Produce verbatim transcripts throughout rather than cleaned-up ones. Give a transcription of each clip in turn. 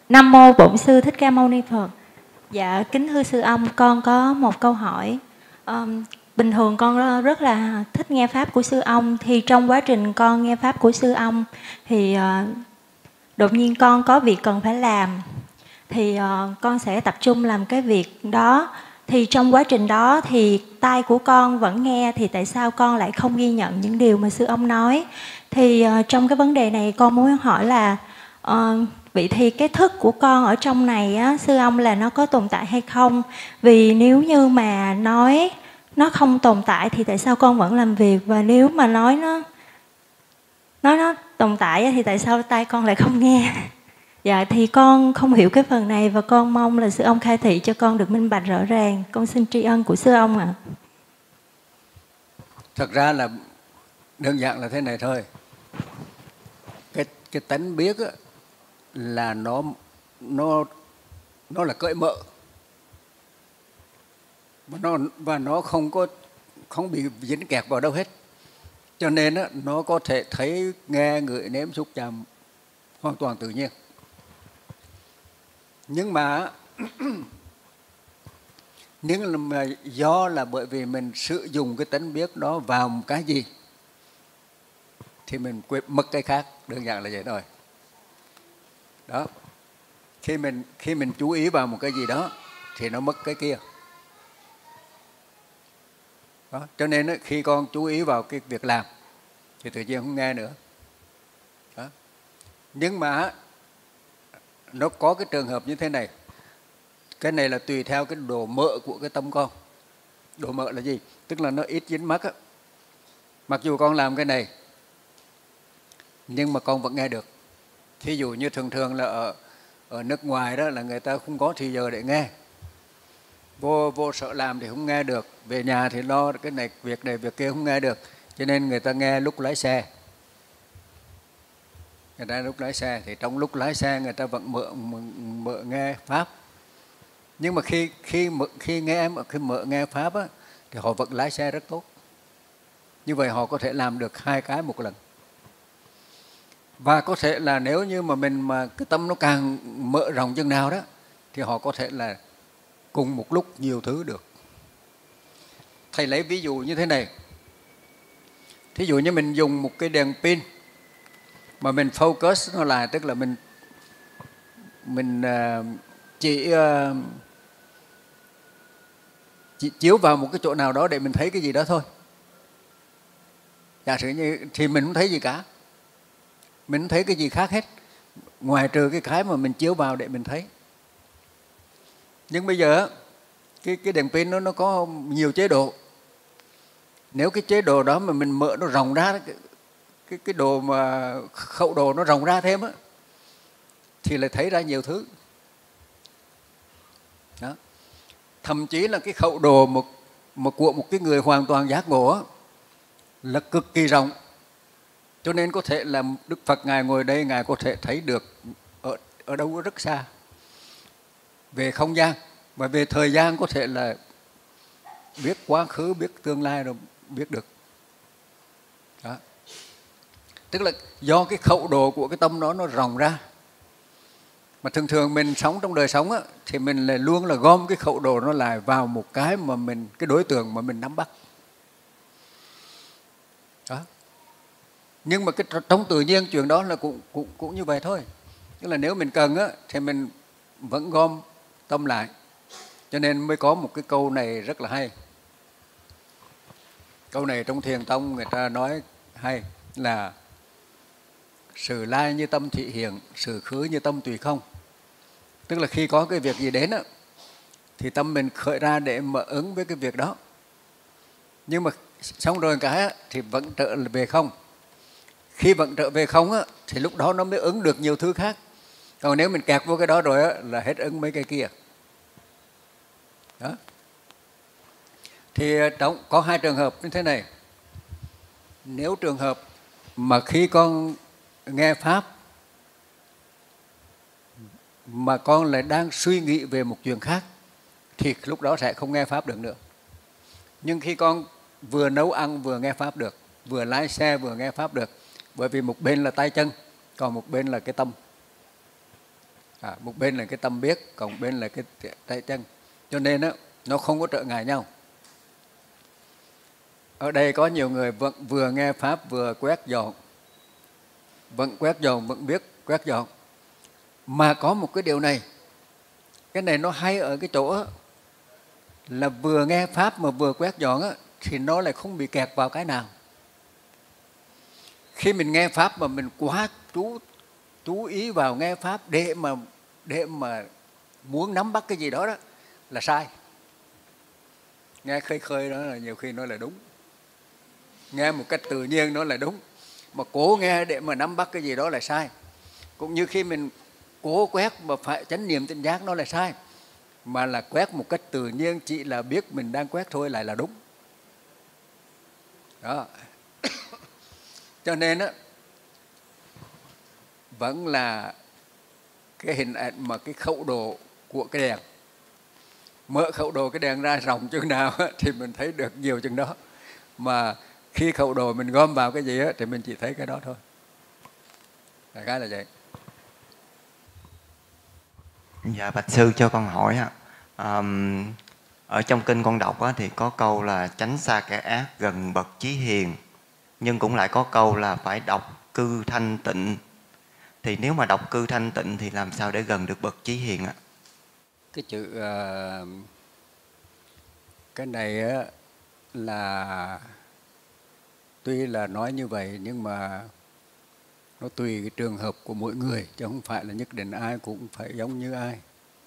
Nam mô Bổn Sư Thích Ca Mâu Ni Phật. Dạ, kính thưa sư ông, con có một câu hỏi. Um, bình thường con rất là thích nghe pháp của sư ông. Thì trong quá trình con nghe pháp của sư ông thì uh, đột nhiên con có việc cần phải làm. Thì uh, con sẽ tập trung làm cái việc đó. Thì trong quá trình đó thì tai của con vẫn nghe. Thì tại sao con lại không ghi nhận những điều mà sư ông nói? Thì uh, trong cái vấn đề này con muốn hỏi là uh, vậy thì cái thức của con ở trong này á, sư ông, là nó có tồn tại hay không? Vì nếu như mà nói nó không tồn tại thì tại sao con vẫn làm việc? Và nếu mà nói nó nói nó tồn tại thì tại sao tai con lại không nghe? Dạ, thì con không hiểu cái phần này và con mong là sư ông khai thị cho con được minh bạch rõ ràng. Con xin tri ân của sư ông ạ. À. Thật ra là đơn giản là thế này thôi. Cái cái tánh biết á, là nó nó nó là cởi mở và nó và nó không có không bị dính kẹt vào đâu hết, cho nên á, nó có thể thấy, nghe, ngửi, nếm, xúc, chạm hoàn toàn tự nhiên. Nhưng mà nhưng mà do là bởi vì mình sử dụng cái tánh biết đó vào một cái gì thì mình quên mất cái khác, đơn giản là vậy thôi. Đó, khi mình khi mình chú ý vào một cái gì đó thì nó mất cái kia. Đó, cho nên đó, khi con chú ý vào cái việc làm thì tự nhiên không nghe nữa. Đó. Nhưng mà nó có cái trường hợp như thế này. Cái này là tùy theo cái độ mỡ của cái tâm con. Độ mỡ là gì? Tức là nó ít dính mắc á. Mặc dù con làm cái này nhưng mà con vẫn nghe được. Thí dụ như thường thường là ở, ở nước ngoài đó là người ta không có thì giờ để nghe. Vô, vô sở làm thì không nghe được. Về nhà thì lo cái này, việc này, việc kia không nghe được. Cho nên người ta nghe lúc lái xe. Người ta lúc lái xe thì trong lúc lái xe người ta vẫn mở, mở, mở nghe Pháp. Nhưng mà khi khi khi nghe khi mở nghe Pháp á, thì họ vẫn lái xe rất tốt. Như vậy họ có thể làm được hai cái một lần. Và có thể là nếu như mà mình mà cái tâm nó càng mở rộng chừng nào đó thì họ có thể là cùng một lúc nhiều thứ được. Thầy lấy ví dụ như thế này. Thí dụ như mình dùng một cái đèn pin mà mình focus nó lại, tức là mình mình chỉ chỉ chiếu vào một cái chỗ nào đó để mình thấy cái gì đó thôi. Giả sử như thì mình không thấy gì cả. Mình không thấy cái gì khác hết, ngoài trừ cái cái mà mình chiếu vào để mình thấy. Nhưng bây giờ cái cái đèn pin nó nó có nhiều chế độ. Nếu cái chế độ đó mà mình mở nó rộng ra, cái cái, cái đồ mà khẩu đồ nó rộng ra thêm á, thì lại thấy ra nhiều thứ. Đó. Thậm chí là cái khẩu đồ một, một của một cái người hoàn toàn giác ngộ á, là cực kỳ rộng. Cho nên có thể là Đức Phật Ngài ngồi đây, Ngài có thể thấy được ở, ở đâu rất xa. Về không gian và về thời gian có thể là biết quá khứ, biết tương lai rồi biết được. Đó. Tức là do cái khẩu độ của cái tâm đó nó rộng ra. Mà thường thường mình sống trong đời sống á, thì mình là luôn là gom cái khẩu độ nó lại vào một cái mà mình, cái đối tượng mà mình nắm bắt. Đó. Nhưng mà cái trong tự nhiên chuyện đó là cũng, cũng, cũng như vậy thôi. Tức là nếu mình cần á, thì mình vẫn gom tâm lại. Cho nên mới có một cái câu này rất là hay. Câu này trong Thiền Tông người ta nói hay là sự lai như tâm thị hiện, sự khứ như tâm tùy không. Tức là khi có cái việc gì đến á, thì tâm mình khởi ra để mở ứng với cái việc đó. Nhưng mà xong rồi cái á, thì vẫn trở về không. Khi vẫn trở về không á, thì lúc đó nó mới ứng được nhiều thứ khác. Còn nếu mình kẹt vô cái đó rồi á, là hết ứng mấy cái kia. Đó. Thì trong, có hai trường hợp như thế này. Nếu trường hợp mà khi con nghe Pháp mà con lại đang suy nghĩ về một chuyện khác thì lúc đó sẽ không nghe Pháp được nữa. Nhưng khi con vừa nấu ăn vừa nghe Pháp được, vừa lái xe vừa nghe Pháp được, bởi vì một bên là tay chân, còn một bên là cái tâm. À, một bên là cái tâm biết, còn một bên là cái tay chân. Cho nên á, nó không có trở ngại nhau. Ở đây có nhiều người vẫn vừa nghe Pháp vừa quét dọn. Vẫn quét dọn, vẫn biết quét dọn. Mà có một cái điều này, cái này nó hay ở cái chỗ á, là vừa nghe Pháp mà vừa quét dọn á, thì nó lại không bị kẹt vào cái nào. Khi mình nghe Pháp mà mình quá chú chú ý vào nghe Pháp để mà để mà muốn nắm bắt cái gì đó đó là sai. Nghe khơi khơi đó là nhiều khi nó là đúng. Nghe một cách tự nhiên nó là đúng. Mà cố nghe để mà nắm bắt cái gì đó là sai. Cũng như khi mình cố quét mà phải chánh niệm tỉnh giác nó là sai. Mà là quét một cách tự nhiên, chỉ là biết mình đang quét thôi lại là đúng. Đó. Cho nên á, vẫn là cái hình ảnh mà cái khẩu độ của cái đèn. Mở khẩu độ cái đèn ra rộng chừng nào á, thì mình thấy được nhiều chừng đó. Mà khi khẩu độ mình gom vào cái gì á, thì mình chỉ thấy cái đó thôi. Đại khái là vậy. Dạ, bạch sư cho con hỏi ạ. Um, ở trong kinh con đọc á, thì có câu là tránh xa kẻ ác, gần bậc chí hiền. Nhưng cũng lại có câu là phải đọc cư thanh tịnh. Thì nếu mà đọc cư thanh tịnh thì làm sao để gần được bậc chí hiền ạ? Cái chữ uh, cái này á, là tuy là nói như vậy nhưng mà nó tùy cái trường hợp của mỗi người, chứ không phải là nhất định ai cũng phải giống như ai.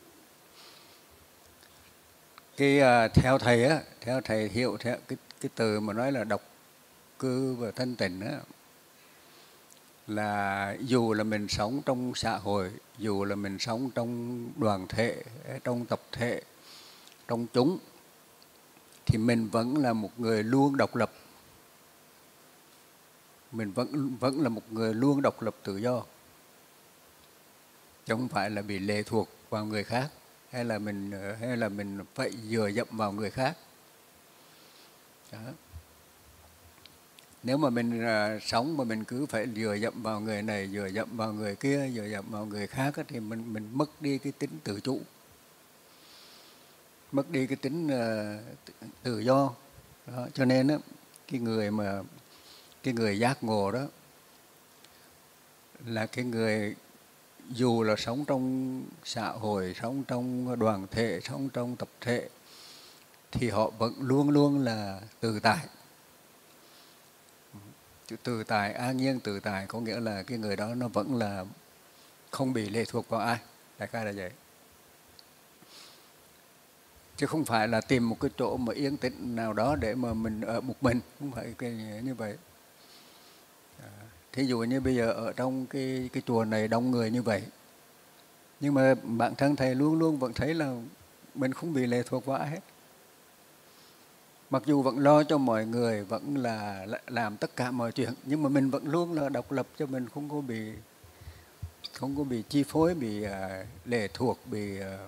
Cái uh, theo thầy á, theo thầy hiểu theo cái cái từ mà nói là độc cư và thanh tịnh á, là dù là mình sống trong xã hội, dù là mình sống trong đoàn thể, trong tập thể, trong chúng, thì mình vẫn là một người luôn độc lập. Mình vẫn vẫn là một người luôn độc lập tự do, chứ không phải là bị lệ thuộc vào người khác, hay là mình hay là mình phải dựa dẫm vào người khác. Đó. Nếu mà mình uh, sống mà mình cứ phải dựa dẫm vào người này, dựa dẫm vào người kia, dựa dẫm vào người khác, thì mình mình mất đi cái tính tự chủ, mất đi cái tính uh, tự do. Đó. Cho nên đó, cái người mà cái người giác ngộ đó là cái người dù là sống trong xã hội, sống trong đoàn thể, sống trong tập thể, thì họ vẫn luôn luôn là tự tại. Chữ tự tại, an nhiên tự tại có nghĩa là cái người đó nó vẫn là không bị lệ thuộc vào ai. Đại khái là vậy. Chứ không phải là tìm một cái chỗ mà yên tĩnh nào đó để mà mình ở một mình, không phải cái như vậy. Thí dụ như bây giờ ở trong cái cái chùa này đông người như vậy, nhưng mà bản thân thầy luôn luôn vẫn thấy là mình không bị lệ thuộc vào ai hết. Mặc dù vẫn lo cho mọi người, vẫn là làm tất cả mọi chuyện, nhưng mà mình vẫn luôn là độc lập, cho mình không có bị không có bị chi phối, bị uh, lệ thuộc, bị uh,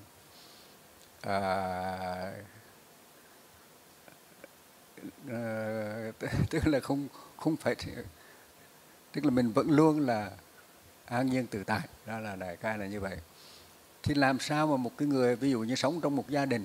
uh, uh, tức là không không phải, tức là mình vẫn luôn là an nhiên tự tại. Đó là đại khái là như vậy. Thì làm sao mà một cái người ví dụ như sống trong một gia đình,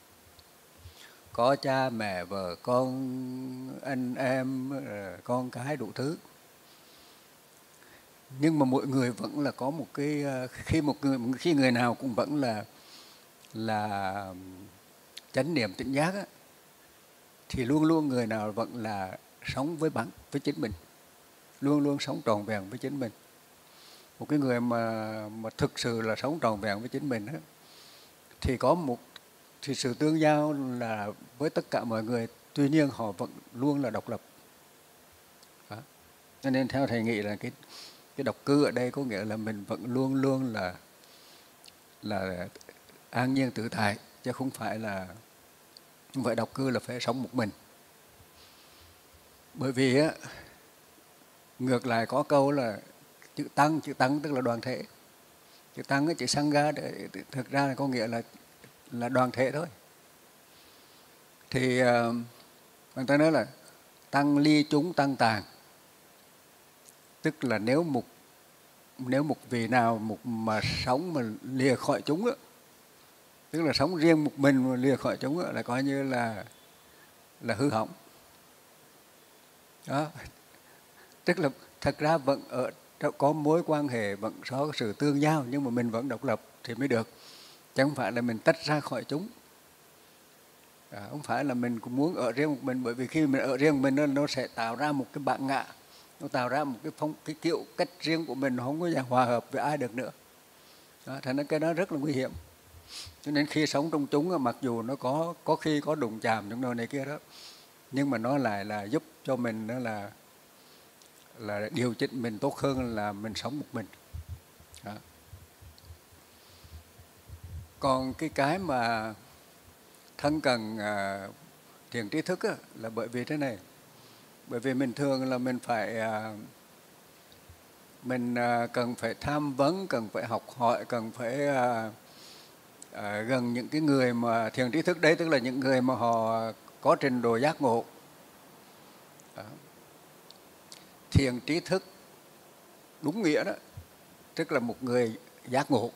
có cha mẹ vợ con anh em con cái đủ thứ, nhưng mà mỗi người vẫn là có một cái, khi một người khi người nào cũng vẫn là là chánh niệm tỉnh giác á, thì luôn luôn người nào vẫn là sống với bản với chính mình, luôn luôn sống trọn vẹn với chính mình. Một cái người mà mà thực sự là sống trọn vẹn với chính mình á, thì có một thì sự tương giao là với tất cả mọi người, tuy nhiên họ vẫn luôn là độc lập. Đó. Cho nên theo thầy nghĩ là cái cái độc cư ở đây có nghĩa là mình vẫn luôn luôn là là an nhiên tự tại, chứ không phải là không phải độc cư là phải sống một mình. Bởi vì á, ngược lại có câu là chữ tăng, chữ tăng tức là đoàn thể. Chữ tăng, chữ sangha thực ra là có nghĩa là là đoàn thể thôi. Thì uh, người ta nói là tăng ly chúng tăng tàn, tức là nếu một nếu một vị nào một mà sống mà lìa khỏi chúng á, tức là sống riêng một mình mà lìa khỏi chúng á, là coi như là là hư hỏng. Đó, tức là thật ra vẫn ở có mối quan hệ, vẫn có sự tương giao, nhưng mà mình vẫn độc lập thì mới được, chứ không phải là mình tách ra khỏi chúng. À, không phải là mình cũng muốn ở riêng một mình, bởi vì khi mình ở riêng một mình nó, nó sẽ tạo ra một cái bản ngã, nó tạo ra một cái phong cái kiểu cách riêng của mình, nó không có hòa hợp với ai được nữa. Đó, thành ra cái đó rất là nguy hiểm. Cho nên khi sống trong chúng, mặc dù nó có có khi có đụng chạm trong nơi này kia đó, nhưng mà nó lại là giúp cho mình đó là là điều chỉnh mình tốt hơn là mình sống một mình. Đó. Còn cái cái mà thân cần à, thiền trí thức á, là bởi vì thế này, bởi vì mình thường là mình phải à, mình à, cần phải tham vấn, cần phải học hỏi, cần phải à, à, gần những cái người mà thiền trí thức đấy, tức là những người mà họ có trình độ giác ngộ. Đó. Thiền trí thức đúng nghĩa đó, tức là một người giác ngộ,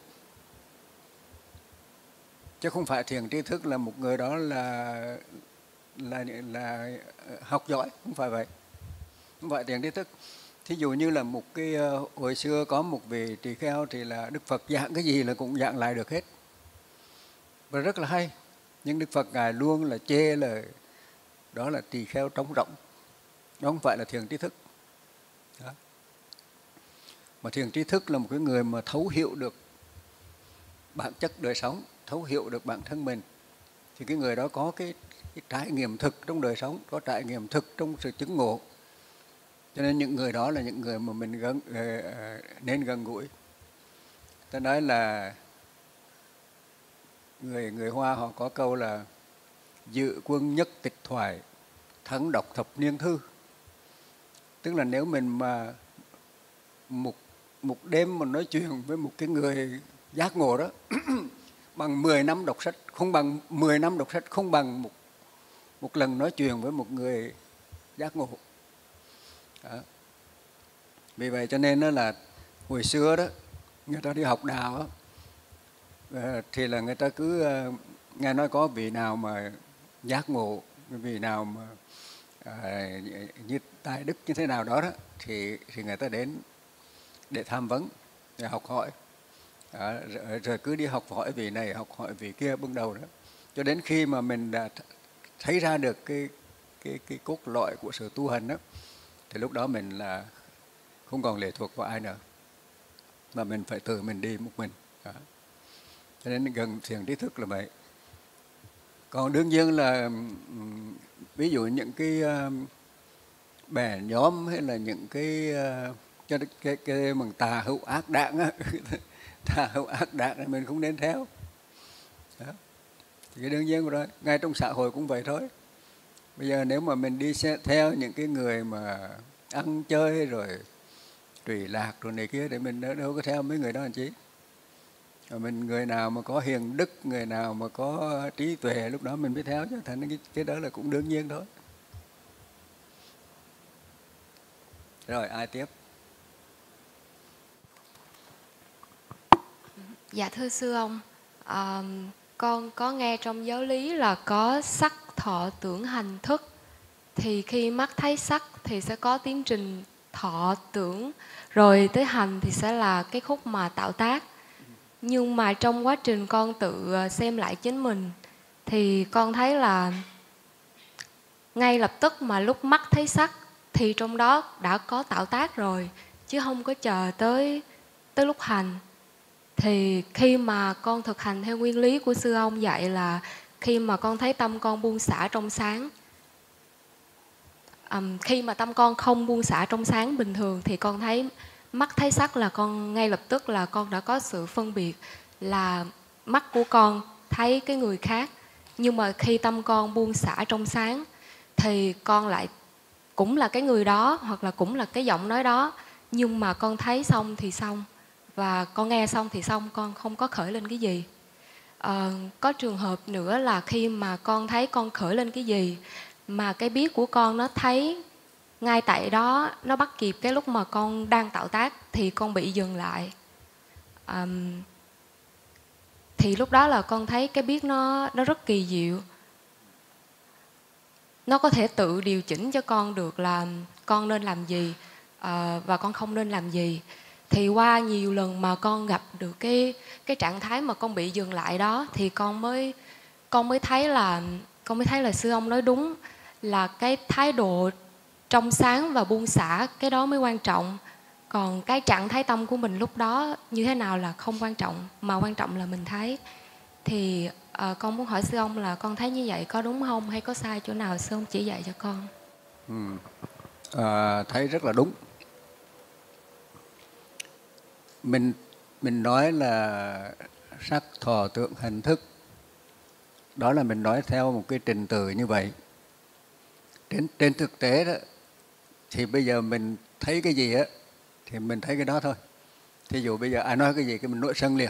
chứ không phải thiền trí thức là một người đó là là là học giỏi, không phải vậy. Không phải thiền trí thức. Thí dụ như là một cái hồi xưa có một vị tỳ kheo thì là Đức Phật giảng cái gì là cũng giảng lại được hết, và rất là hay. Nhưng Đức Phật ngài luôn là chê là đó là tỳ kheo trống rỗng, đó không phải là thiền trí thức. Đó. Mà thiền trí thức là một cái người mà thấu hiểu được bản chất đời sống, thấu hiểu được bản thân mình, thì cái người đó có cái, cái trải nghiệm thực trong đời sống, có trải nghiệm thực trong sự chứng ngộ. Cho nên những người đó là những người mà mình gần, nên gần gũi. Ta nói là người người Hoa họ có câu là dự quân nhất tịch thoại, thắng đọc thập niên thư. Tức là nếu mình mà một một đêm mà nói chuyện với một cái người giác ngộ đó bằng mười năm đọc sách, không bằng mười năm đọc sách, không bằng một một lần nói chuyện với một người giác ngộ. Đó. Vì vậy cho nên đó là hồi xưa đó người ta đi học đạo đó, thì là người ta cứ nghe nói có vị nào mà giác ngộ, vị nào mà à, như tài đức như thế nào đó, đó thì thì người ta đến để tham vấn, để học hỏi. Đó, rồi, rồi cứ đi học hỏi vị này, học hỏi vị kia bước đầu đó, cho đến khi mà mình đã thấy ra được cái cái cái cốt lõi của sự tu hành đó, thì lúc đó mình là không còn lệ thuộc vào ai nữa, mà mình phải tự mình đi một mình. Đó. Cho nên gần thiền trí thức là vậy. Còn đương nhiên là ví dụ những cái bè nhóm hay là những cái cái cái, cái bằng tà hữu ác đạn á, tà hữu ác đạn thì mình không nên theo. Đó. Thì cái đương nhiên rồi, ngay trong xã hội cũng vậy thôi. Bây giờ nếu mà mình đi theo những cái người mà ăn chơi rồi trụy lạc rồi này kia, thì mình đâu, đâu có theo mấy người đó làm chi. Rồi mình người nào mà có hiền đức, người nào mà có trí tuệ, lúc đó mình mới theo chứ. Thành cái, cái đó là cũng đương nhiên thôi. Rồi ai tiếp? Dạ thưa sư ông, à, con có nghe trong giáo lý là có sắc thọ tưởng hành thức. Thì khi mắt thấy sắc thì sẽ có tiến trình thọ tưởng, rồi tới hành thì sẽ là cái khúc mà tạo tác. Nhưng mà trong quá trình con tự xem lại chính mình thì con thấy là ngay lập tức mà lúc mắt thấy sắc thì trong đó đã có tạo tác rồi, chứ không có chờ tới tới lúc hành. Thì khi mà con thực hành theo nguyên lý của sư ông dạy là khi mà con thấy tâm con buông xả trong sáng, um, khi mà tâm con không buông xả trong sáng bình thường thì con thấy mắt thấy sắc là con ngay lập tức là con đã có sự phân biệt là mắt của con thấy cái người khác. Nhưng mà khi tâm con buông xả trong sáng thì con lại cũng là cái người đó, hoặc là cũng là cái giọng nói đó, nhưng mà con thấy xong thì xong, và con nghe xong thì xong, con không có khởi lên cái gì. À, có trường hợp nữa là khi mà con thấy con khởi lên cái gì mà cái biết của con nó thấy ngay tại đó nó bắt kịp cái lúc mà con đang tạo tác thì con bị dừng lại. Um, thì lúc đó là con thấy cái biết nó nó rất kỳ diệu. Nó có thể tự điều chỉnh cho con được là con nên làm gì uh, và con không nên làm gì. Thì qua nhiều lần mà con gặp được cái cái trạng thái mà con bị dừng lại đó thì con mới con mới thấy là con mới thấy là sư ông nói đúng, là cái thái độ trong sáng và buông xả, cái đó mới quan trọng. Còn cái trạng thái tâm của mình lúc đó như thế nào là không quan trọng, mà quan trọng là mình thấy. Thì uh, con muốn hỏi sư ông là con thấy như vậy có đúng không, hay có sai chỗ nào sư ông chỉ dạy cho con? Ừ. À, thấy rất là đúng. Mình mình nói là sắc thọ tưởng hành thức, đó là mình nói theo một cái trình tự như vậy. Trên, trên thực tế đó thì bây giờ mình thấy cái gì á thì mình thấy cái đó thôi. Thí dụ bây giờ ai nói cái gì cái mình nổi sân liền,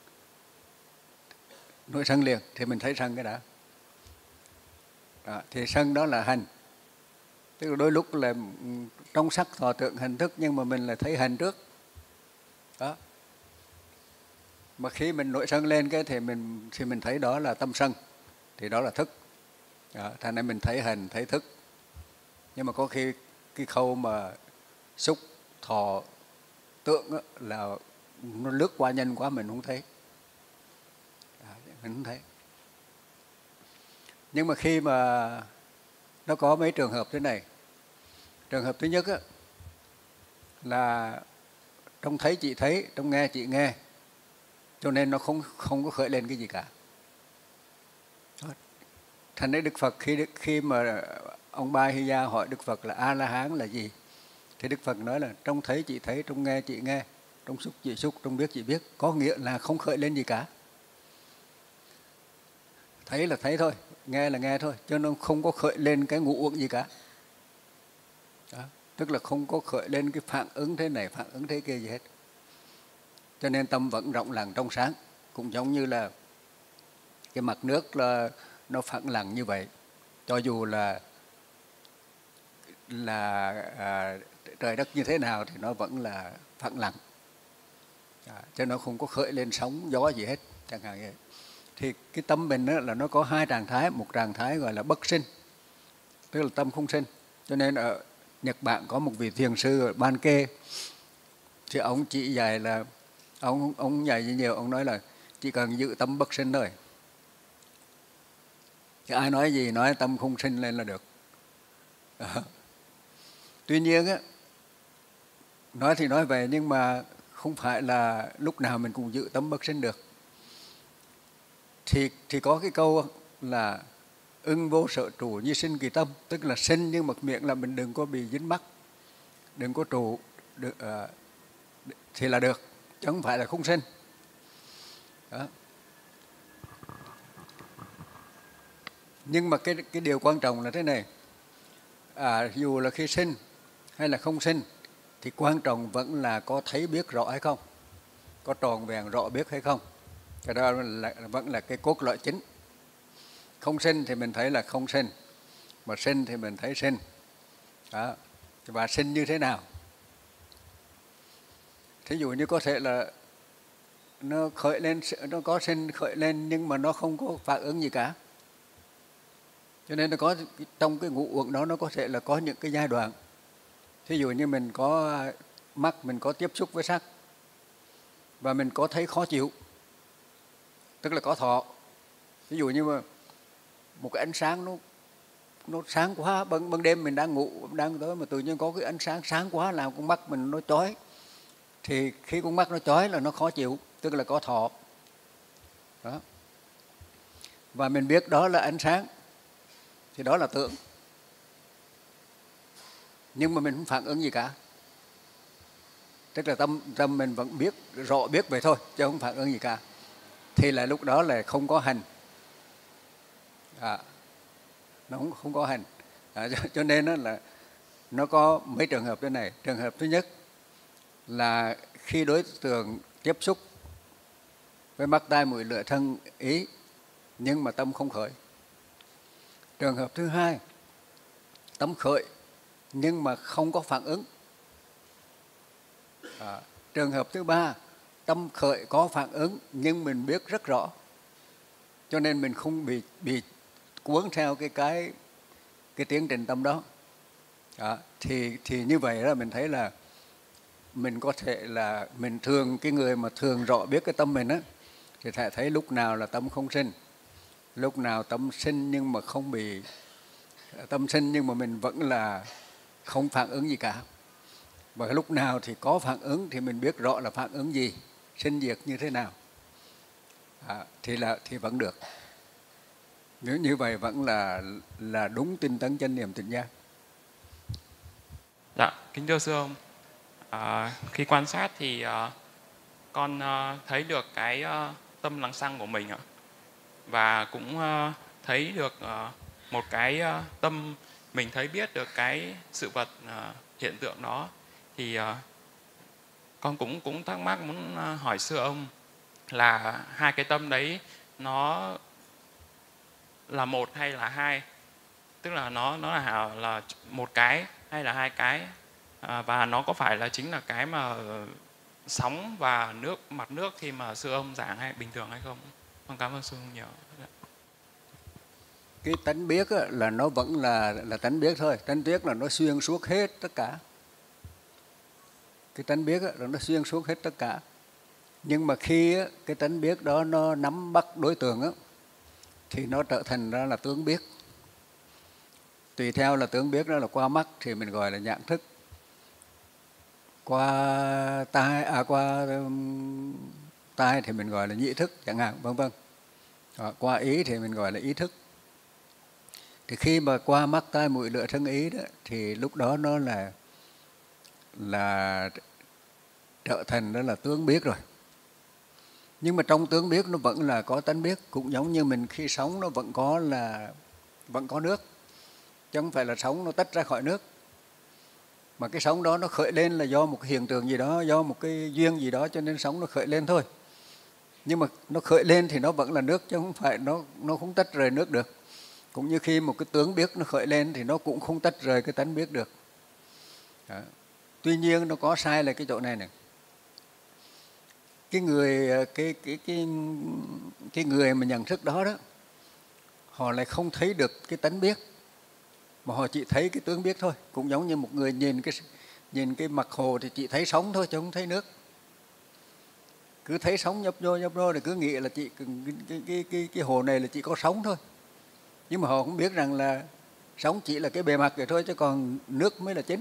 nổi sân liền thì mình thấy sân cái đã. Đó, thì sân đó là hành. Tức là đôi lúc là trong sắc thọ tưởng hành thức nhưng mà mình là thấy hành trước. Đó. Mà khi mình nổi sân lên cái thì mình thì mình thấy đó là tâm sân, thì đó là thức. Đó, thành ra mình thấy hành, thấy thức. Nhưng mà có khi cái khâu mà xúc thọ tượng á, là nó lướt qua nhanh quá mình không thấy. Đó, mình không thấy. Nhưng mà khi mà nó có mấy trường hợp thế này. Trường hợp thứ nhất á, là trong thấy chị thấy, trong nghe chị nghe, cho nên nó không không có khởi lên cái gì cả. Thành ra Đức Phật khi khi mà ông Ba Hy Gia hỏi Đức Phật là A La Hán là gì, thì Đức Phật nói là trong thấy chị thấy, trong nghe chị nghe, trong xúc chị xúc, trong biết chị biết, có nghĩa là không khởi lên gì cả. Thấy là thấy thôi, nghe là nghe thôi, cho nên không có khởi lên cái ngũ uẩn gì cả. Đó. Tức là không có khởi lên cái phản ứng thế này, phản ứng thế kia gì hết. Cho nên tâm vẫn rộng lặng trong sáng. Cũng giống như là cái mặt nước là nó phẳng lặng như vậy. Cho dù là là à, trời đất như thế nào thì nó vẫn là phẳng lặng. À, cho nó không có khởi lên sóng gió gì hết, chẳng hạn vậy. Thì cái tâm mình đó là nó có hai trạng thái. Một trạng thái gọi là bất sinh, tức là tâm không sinh. Cho nên ở Nhật Bản có một vị thiền sư ở Ban Kê, thì ông chỉ dạy là ông ông dạy nhiều, ông nói là chỉ cần giữ tâm bất sinh thôi. Thì ai nói gì nói tâm không sinh lên là được. À. Tuy nhiên á, nói thì nói về nhưng mà không phải là lúc nào mình cũng giữ tâm bất sinh được. Thì thì có cái câu là ưng vô sở trụ như sinh kỳ tâm, tức là sinh nhưng mà miệng là mình đừng có bị dính mắc, đừng có trụ được, uh, thì là được, chứ không phải là không sinh. Đó. Nhưng mà cái cái điều quan trọng là thế này, à, dù là khi sinh hay là không sinh thì quan trọng vẫn là có thấy biết rõ hay không, có tròn vẹn rõ biết hay không. Cái đó là, vẫn là cái cốt lõi chính. Không sinh thì mình thấy là không sinh, mà sinh thì mình thấy sinh. Đó. Và sinh như thế nào? Thí dụ như có thể là nó khởi lên, nó có sinh khởi lên nhưng mà nó không có phản ứng gì cả. Cho nên nó có trong cái ngũ uẩn đó nó có thể là có những cái giai đoạn. Thí dụ như mình có mắt, mình có tiếp xúc với sắc và mình có thấy khó chịu, tức là có thọ. Ví dụ như mà một cái ánh sáng nó nó sáng quá, ban, ban đêm mình đang ngủ, đang tới mà tự nhiên có cái ánh sáng sáng quá làm con mắt mình nó chói. Thì khi con mắt nó chói là nó khó chịu, tức là có thọ. Đó. Và mình biết đó là ánh sáng thì đó là tưởng. Nhưng mà mình không phản ứng gì cả. Tức là tâm tâm mình vẫn biết rõ biết vậy thôi chứ không phản ứng gì cả. Thì là lúc đó là không có hành. À, nó không, không có hành. À, cho, cho nên đó là nó có mấy trường hợp thế này. Trường hợp thứ nhất là khi đối tượng tiếp xúc với mắt tai mũi lưỡi thân ý nhưng mà tâm không khởi. Trường hợp thứ hai, tâm khởi nhưng mà không có phản ứng. À, trường hợp thứ ba, tâm khởi có phản ứng nhưng mình biết rất rõ, cho nên mình không bị bị cuốn theo cái cái cái tiến trình tâm đó. À, thì thì như vậy là mình thấy là mình có thể là mình thường cái người mà thường rõ biết cái tâm mình á thì sẽ thấy lúc nào là tâm không sinh, lúc nào tâm sinh nhưng mà không bị tâm sinh nhưng mà mình vẫn là không phản ứng gì cả. Và lúc nào thì có phản ứng thì mình biết rõ là phản ứng gì, sinh diệt như thế nào. À, thì là thì vẫn được. Nếu như vậy vẫn là là đúng tinh tấn chánh niệm tỉnh giác. Dạ, kính thưa sư ông, à, khi quan sát thì à, con à, thấy được cái à, tâm lăng xăng của mình ạ, và cũng à, thấy được à, một cái à, tâm mình thấy biết được cái sự vật à, hiện tượng đó, thì à, con cũng cũng thắc mắc muốn à, hỏi sư ông là hai cái tâm đấy nó là một hay là hai, tức là nó nó là là một cái hay là hai cái, à, và nó có phải là chính là cái mà sóng và nước mặt nước khi mà sư ông giảng hay bình thường hay không? Con cảm ơn sư ông nhiều. Cái tánh biết á, là nó vẫn là là tánh biết thôi, tánh biết là nó xuyên suốt hết tất cả. Cái tánh biết á, là nó xuyên suốt hết tất cả. Nhưng mà khi á, cái tánh biết đó nó nắm bắt đối tượng á, thì nó trở thành ra là tướng biết. Tùy theo là tướng biết đó là qua mắt thì mình gọi là nhãn thức, qua tai à qua um, tai thì mình gọi là nhĩ thức chẳng hạn, vân vân. Qua ý thì mình gọi là ý thức. Thì khi mà qua mắt tai mũi lưỡi thân ý đó thì lúc đó nó là là trở thành đó là tướng biết rồi. Nhưng mà trong tướng biết nó vẫn là có tánh biết, cũng giống như mình khi sống nó vẫn có là vẫn có nước, chứ không phải là sống nó tách ra khỏi nước. Mà cái sóng đó nó khởi lên là do một cái hiện tượng gì đó, do một cái duyên gì đó cho nên sóng nó khởi lên thôi. Nhưng mà nó khởi lên thì nó vẫn là nước, chứ không phải nó nó không tách rời nước được. Cũng như khi một cái tướng biết nó khởi lên thì nó cũng không tách rời cái tánh biết được. Đó. Tuy nhiên nó có sai là cái chỗ này này. Cái người cái cái cái cái người mà nhận thức đó đó, họ lại không thấy được cái tánh biết, mà họ chỉ thấy cái tướng biết thôi. Cũng giống như một người nhìn cái nhìn cái mặt hồ thì chỉ thấy sóng thôi chứ không thấy nước. Cứ thấy sóng nhấp nhô nhấp nhô thì cứ nghĩ là chỉ cái cái cái cái, cái hồ này là chỉ có sóng thôi. Nhưng mà họ cũng biết rằng là sóng chỉ là cái bề mặt vậy thôi, chứ còn nước mới là chính.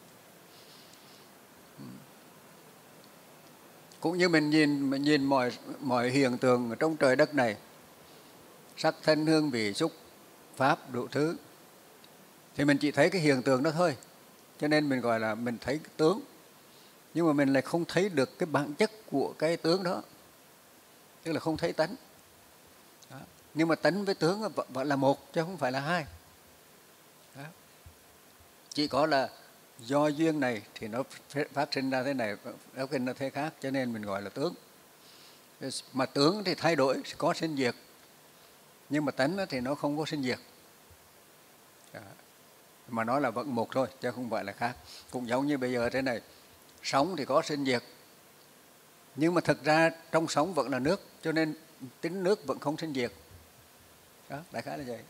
Cũng như mình nhìn mình nhìn mọi mọi hiện tượng ở trong trời đất này, sắc thanh hương vị xúc pháp đủ thứ, thì mình chỉ thấy cái hiện tượng đó thôi, cho nên mình gọi là mình thấy cái tướng, nhưng mà mình lại không thấy được cái bản chất của cái tướng đó, tức là không thấy tánh đó. Nhưng mà tánh với tướng vẫn là một chứ không phải là hai đó. Chỉ có là do duyên này thì nó phát sinh ra thế này, phát sinh ra thế khác, cho nên mình gọi là tướng. Mà tướng thì thay đổi, có sinh diệt, nhưng mà tánh thì nó không có sinh diệt đó. Mà nó là vẫn một thôi chứ không phải là khác. Cũng giống như bây giờ thế này, sóng thì có sinh diệt, nhưng mà thực ra trong sóng vẫn là nước, cho nên tính nước vẫn không sinh diệt đó, đại khái là vậy.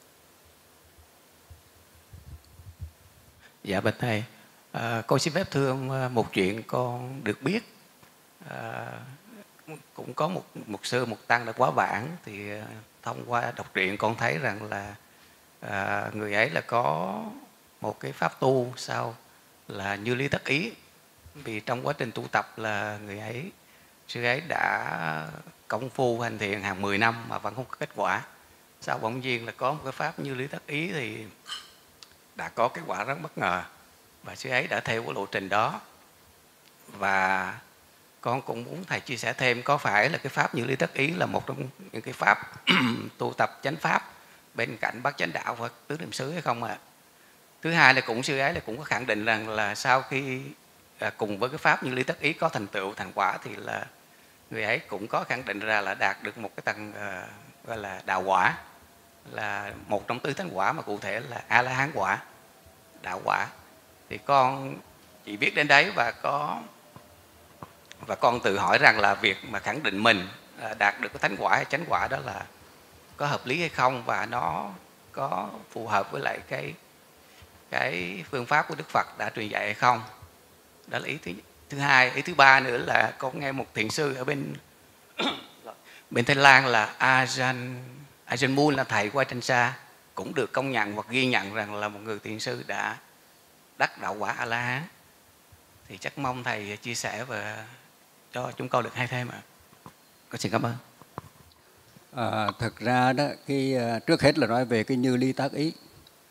Dạ bạch thầy, à, con xin phép thưa ông một chuyện con được biết. À, cũng có một một sư một tăng đã quá bản, thì thông qua đọc truyện con thấy rằng là à, người ấy là có một cái pháp tu sau là như lý tất ý. Vì trong quá trình tu tập là người ấy sư ấy đã công phu hành thiền hàng mười năm mà vẫn không có kết quả. Sau bỗng nhiên là có một cái pháp như lý tất ý thì đã có kết quả rất bất ngờ, và sư ấy đã theo cái lộ trình đó. Và con cũng muốn thầy chia sẻ thêm, có phải là cái pháp như lý tất ý là một trong những cái pháp tu tập chánh pháp bên cạnh bát chánh đạo và tứ niệm xứ hay không ạ? À? Thứ hai là cũng sư ấy là cũng có khẳng định rằng là sau khi à, cùng với cái pháp như lý tất ý có thành tựu thành quả thì là người ấy cũng có khẳng định ra là đạt được một cái tầng à, gọi là đạo quả, là một trong tứ thánh quả, mà cụ thể là A La Hán quả, đạo quả. Thì con chỉ biết đến đấy và có và con tự hỏi rằng là việc mà khẳng định mình đạt được cái thánh quả hay chánh quả đó là có hợp lý hay không, và nó có phù hợp với lại cái cái phương pháp của Đức Phật đã truyền dạy hay không. Đó là ý thứ thứ hai. Ý thứ ba nữa là con nghe một thiền sư ở bên bên Thái Lan là Ajahn Ajahn Mun, là thầy của Ajahn Chah, cũng được công nhận hoặc ghi nhận rằng là một người thiền sư đã đắc đạo quả A La Hán. Thì chắc mong thầy chia sẻ và cho chúng con được hay thêm ạ. Con xin cảm ơn. À, thực ra đó, cái trước hết là nói về cái như lý tác ý.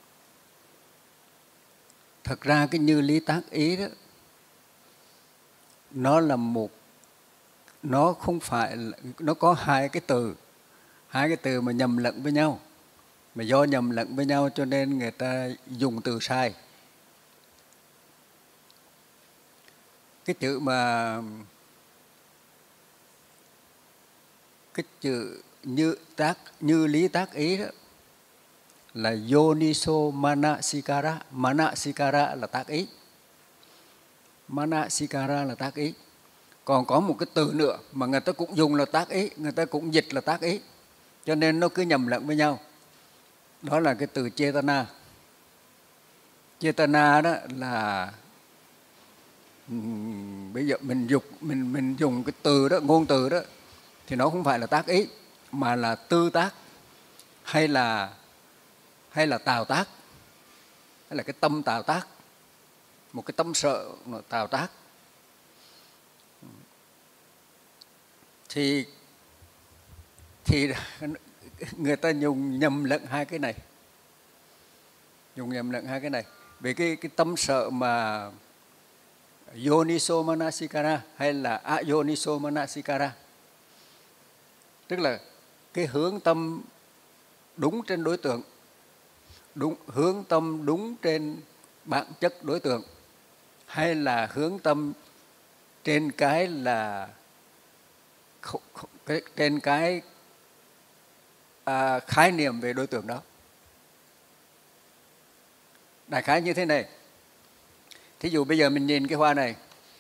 Thật ra cái như lý tác ý đó, nó là một, nó không phải, nó có hai cái từ, hai cái từ mà nhầm lẫn với nhau. Mà do nhầm lẫn với nhau cho nên người ta dùng từ sai. Cái chữ mà cái chữ như tác như lý tác ý đó là Yoniso Manasikara. Manasikara là tác ý. Manasikara là tác ý. Còn có một cái từ nữa mà người ta cũng dùng là tác ý, người ta cũng dịch là tác ý, cho nên nó cứ nhầm lẫn với nhau. Đó là cái từ Chetana. Chetana đó là bây giờ mình dục mình mình dùng cái từ đó, ngôn từ đó thì nó không phải là tác ý mà là tư tác, hay là hay là tạo tác, hay là cái tâm tạo tác, một cái tâm sợ nó tạo tác. Thì thì người ta dùng nhầm lẫn hai cái này, dùng nhầm lẫn hai cái này. Về cái cái tâm sợ mà Yoniso Manasikara hay là Ayoniso Manasikara, tức là cái hướng tâm đúng trên đối tượng, đúng hướng tâm đúng trên bản chất đối tượng, hay là hướng tâm trên cái là trên cái à, khái niệm về đối tượng đó. Đại khái như thế này. Thí dụ bây giờ mình nhìn cái hoa này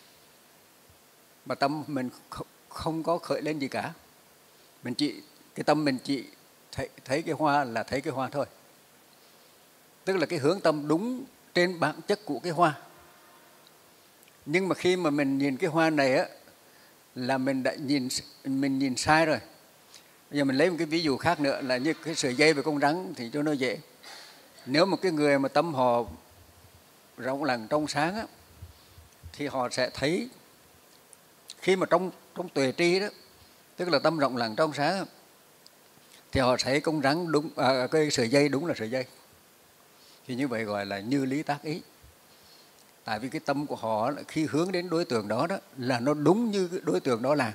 mà tâm mình không có khởi lên gì cả, mình chỉ cái tâm mình chỉ thấy, thấy cái hoa là thấy cái hoa thôi, tức là cái hướng tâm đúng trên bản chất của cái hoa. Nhưng mà khi mà mình nhìn cái hoa này á, là mình đã nhìn mình nhìn sai rồi. Bây giờ mình lấy một cái ví dụ khác nữa là như cái sợi dây về con rắn thì cho nó dễ. Nếu một cái người mà tâm họ rộng lặng trong sáng á, thì họ sẽ thấy, khi mà trong trong tuệ tri đó, tức là tâm rộng lặng trong sáng á, thì họ thấy con rắn đúng, à, cái sợi dây đúng là sợi dây. Thì như vậy gọi là như lý tác ý. Tại vì cái tâm của họ khi hướng đến đối tượng đó, đó là nó đúng như cái đối tượng đó là.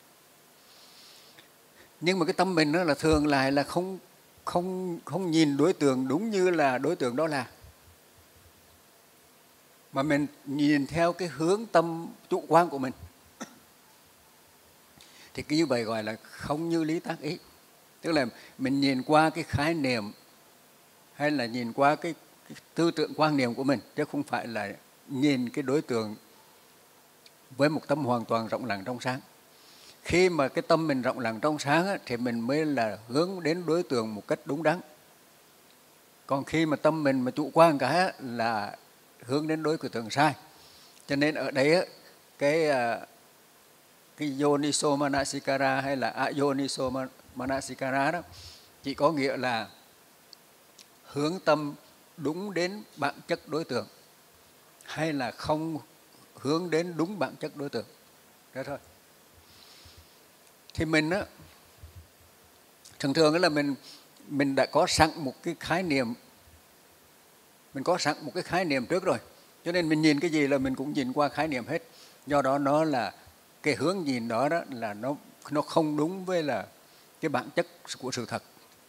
Nhưng mà cái tâm mình đó là thường lại là không không không nhìn đối tượng đúng như là đối tượng đó là, mà mình nhìn theo cái hướng tâm chủ quan của mình. Thì cái như vậy gọi là không như lý tác ý. Tức là mình nhìn qua cái khái niệm hay là nhìn qua cái, cái tư tưởng quan niệm của mình, chứ không phải là nhìn cái đối tượng với một tâm hoàn toàn rộng lặng trong sáng. Khi mà cái tâm mình rộng lặng trong sáng á, thì mình mới là hướng đến đối tượng một cách đúng đắn. Còn khi mà tâm mình mà chủ quan cái á, là hướng đến đối tượng sai. Cho nên ở đây á, cái cái Yoniso Manasikara hay là Ayoniso Manasikara đó chỉ có nghĩa là hướng tâm đúng đến bản chất đối tượng, hay là không hướng đến đúng bản chất đối tượng. Đó thôi. Thì mình á, thường thường là mình mình đã có sẵn một cái khái niệm, mình có sẵn một cái khái niệm trước rồi, cho nên mình nhìn cái gì là mình cũng nhìn qua khái niệm hết. Do đó nó là cái hướng nhìn đó, đó là nó nó không đúng với là cái bản chất của sự thật.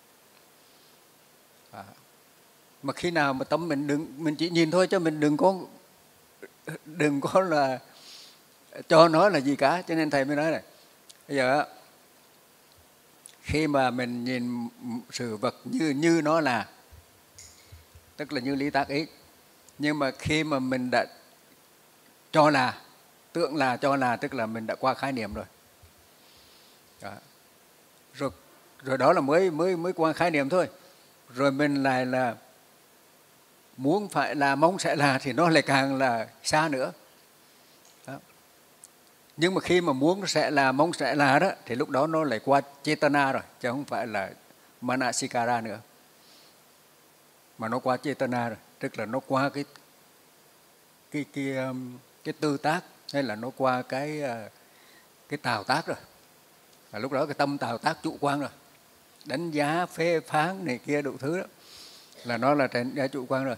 À, mà khi nào mà tâm mình đừng mình chỉ nhìn thôi, chứ mình đừng có đừng có là cho nó là gì cả. Cho nên thầy mới nói này, bây giờ khi mà mình nhìn sự vật như như nó là, tức là như lý tác ý, Nhưng mà khi mà mình đã cho là, tưởng là, cho là, tức là mình đã qua khái niệm rồi. Đó. Rồi, rồi đó là mới mới mới qua khái niệm thôi. Rồi mình lại là muốn phải là, mong sẽ là, thì nó lại càng là xa nữa. Đó. Nhưng mà khi mà muốn sẽ là, mong sẽ là đó, thì lúc đó nó lại qua Chetana rồi, chứ không phải là Manasikara nữa, mà nó qua Chetana rồi, tức là nó qua cái cái cái cái, cái tư tác, hay là nó qua cái cái tào tác rồi. Và lúc đó cái tâm tào tác chủ quan rồi, đánh giá phê phán này kia đủ thứ đó, là nó là đánh giá chủ quan rồi.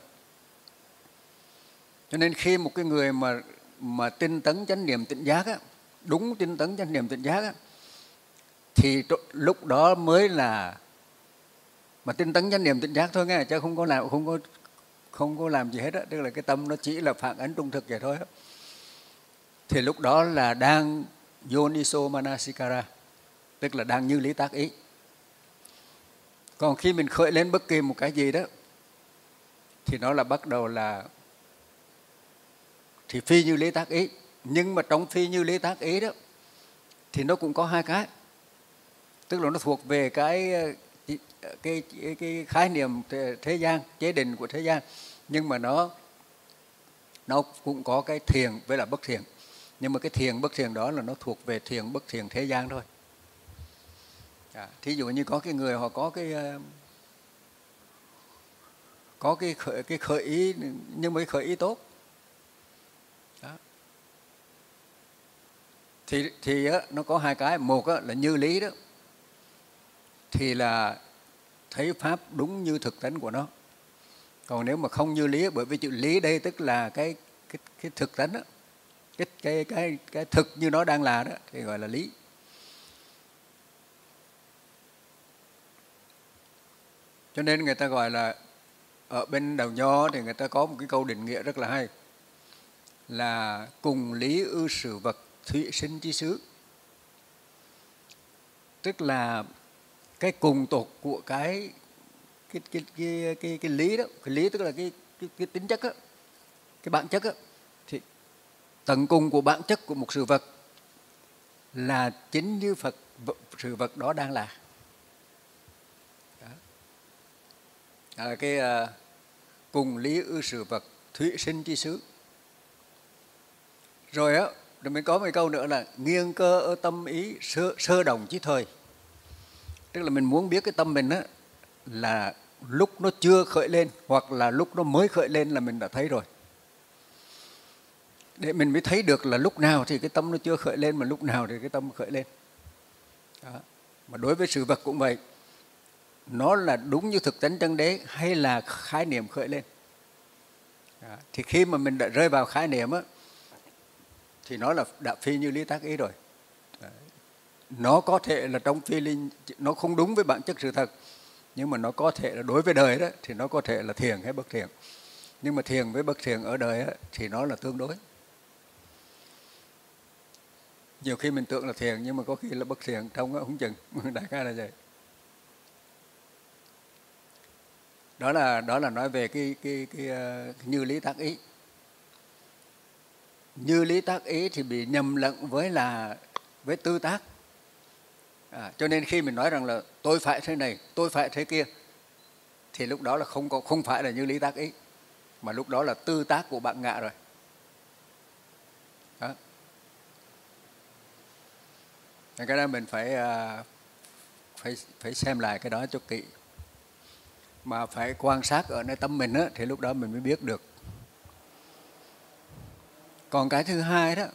Cho nên khi một cái người mà mà tinh tấn chánh niệm tỉnh giác á, đúng tinh tấn chánh niệm tỉnh giác á, thì lúc đó mới là, mà tinh tấn chánh niệm tỉnh giác thôi nghe, chứ không có làm không có không có làm gì hết á, tức là cái tâm nó chỉ là phản ánh trung thực vậy thôi á. Thì lúc đó là đang Yoniso Manasikara, tức là đang như lý tác ý. Còn khi mình khởi lên bất kỳ một cái gì đó, thì nó là bắt đầu là thì phi như lý tác ý. Nhưng mà trong phi như lý tác ý đó, thì nó cũng có hai cái. Tức là nó thuộc về cái cái, cái, cái khái niệm thế gian, chế định của thế gian. Nhưng mà nó nó cũng có cái thiền với là bất thiền. Nhưng mà cái thiền bất thiền đó là nó thuộc về thiền bất thiền thế gian thôi. À, thí dụ như có cái người họ có cái có cái khởi, cái khởi ý, nhưng mà cái khởi ý tốt đó. Thì, thì á, nó có hai cái. Một á, là như lý đó, thì là thấy Pháp đúng như thực tánh của nó. Còn nếu mà không như lý, bởi vì chữ lý đây tức là cái, cái, cái thực tánh đó, cái, cái, cái, cái thực như nó đang là đó, thì gọi là lý. Cho nên người ta gọi là, ở bên Đạo Nho thì người ta có một cái câu định nghĩa rất là hay, là cùng lý ư sự vật thụy sinh chi xứ. Tức là cái cùng tột của cái cái cái cái cái, cái lý đó, cái lý tức là cái cái, cái tính chất đó, cái bản chất đó, thì tận cùng của bản chất của một sự vật là chính như Phật sự vật đó đang là. Đó. Đó là cái uh, cùng lý ư sự vật thụy sinh chi xứ. Rồi á, rồi mới có một câu nữa là nghiêng cơ ở tâm ý sơ, sơ đồng chí thời. Tức là mình muốn biết cái tâm mình á, là lúc nó chưa khởi lên hoặc là lúc nó mới khởi lên là mình đã thấy rồi. Để mình mới thấy được là lúc nào thì cái tâm nó chưa khởi lên, mà lúc nào thì cái tâm khởi lên. Đó. Mà đối với sự vật cũng vậy, nó là đúng như thực tánh chân đế hay là khái niệm khởi lên. Đó. Thì khi mà mình đã rơi vào khái niệm á, thì nó là đã phi như lý tác ý rồi. Đấy. Nó có thể là trong phi linh, nó không đúng với bản chất sự thật, nhưng mà nó có thể là đối với đời đó, thì nó có thể là thiền hay bất thiền. Nhưng mà thiền với bất thiền ở đời á, thì nó là tương đối. Nhiều khi mình tưởng là thiền, nhưng mà có khi là bất thiền trong á, không chừng. Đại khái là vậy. Đó là, đó là nói về cái, cái, cái, cái như lý tác ý. Như lý tác ý thì bị nhầm lẫn với là với tư tác. À, cho nên khi mình nói rằng là tôi phải thế này, tôi phải thế kia, thì lúc đó là không có, không phải là như lý tác ý, mà lúc đó là tư tác của bạn ngạ rồi. Đó. Cái đó mình phải, phải, phải xem lại cái đó cho kỹ. Mà phải quan sát ở nơi tâm mình á, thì lúc đó mình mới biết được. Còn cái thứ hai đó,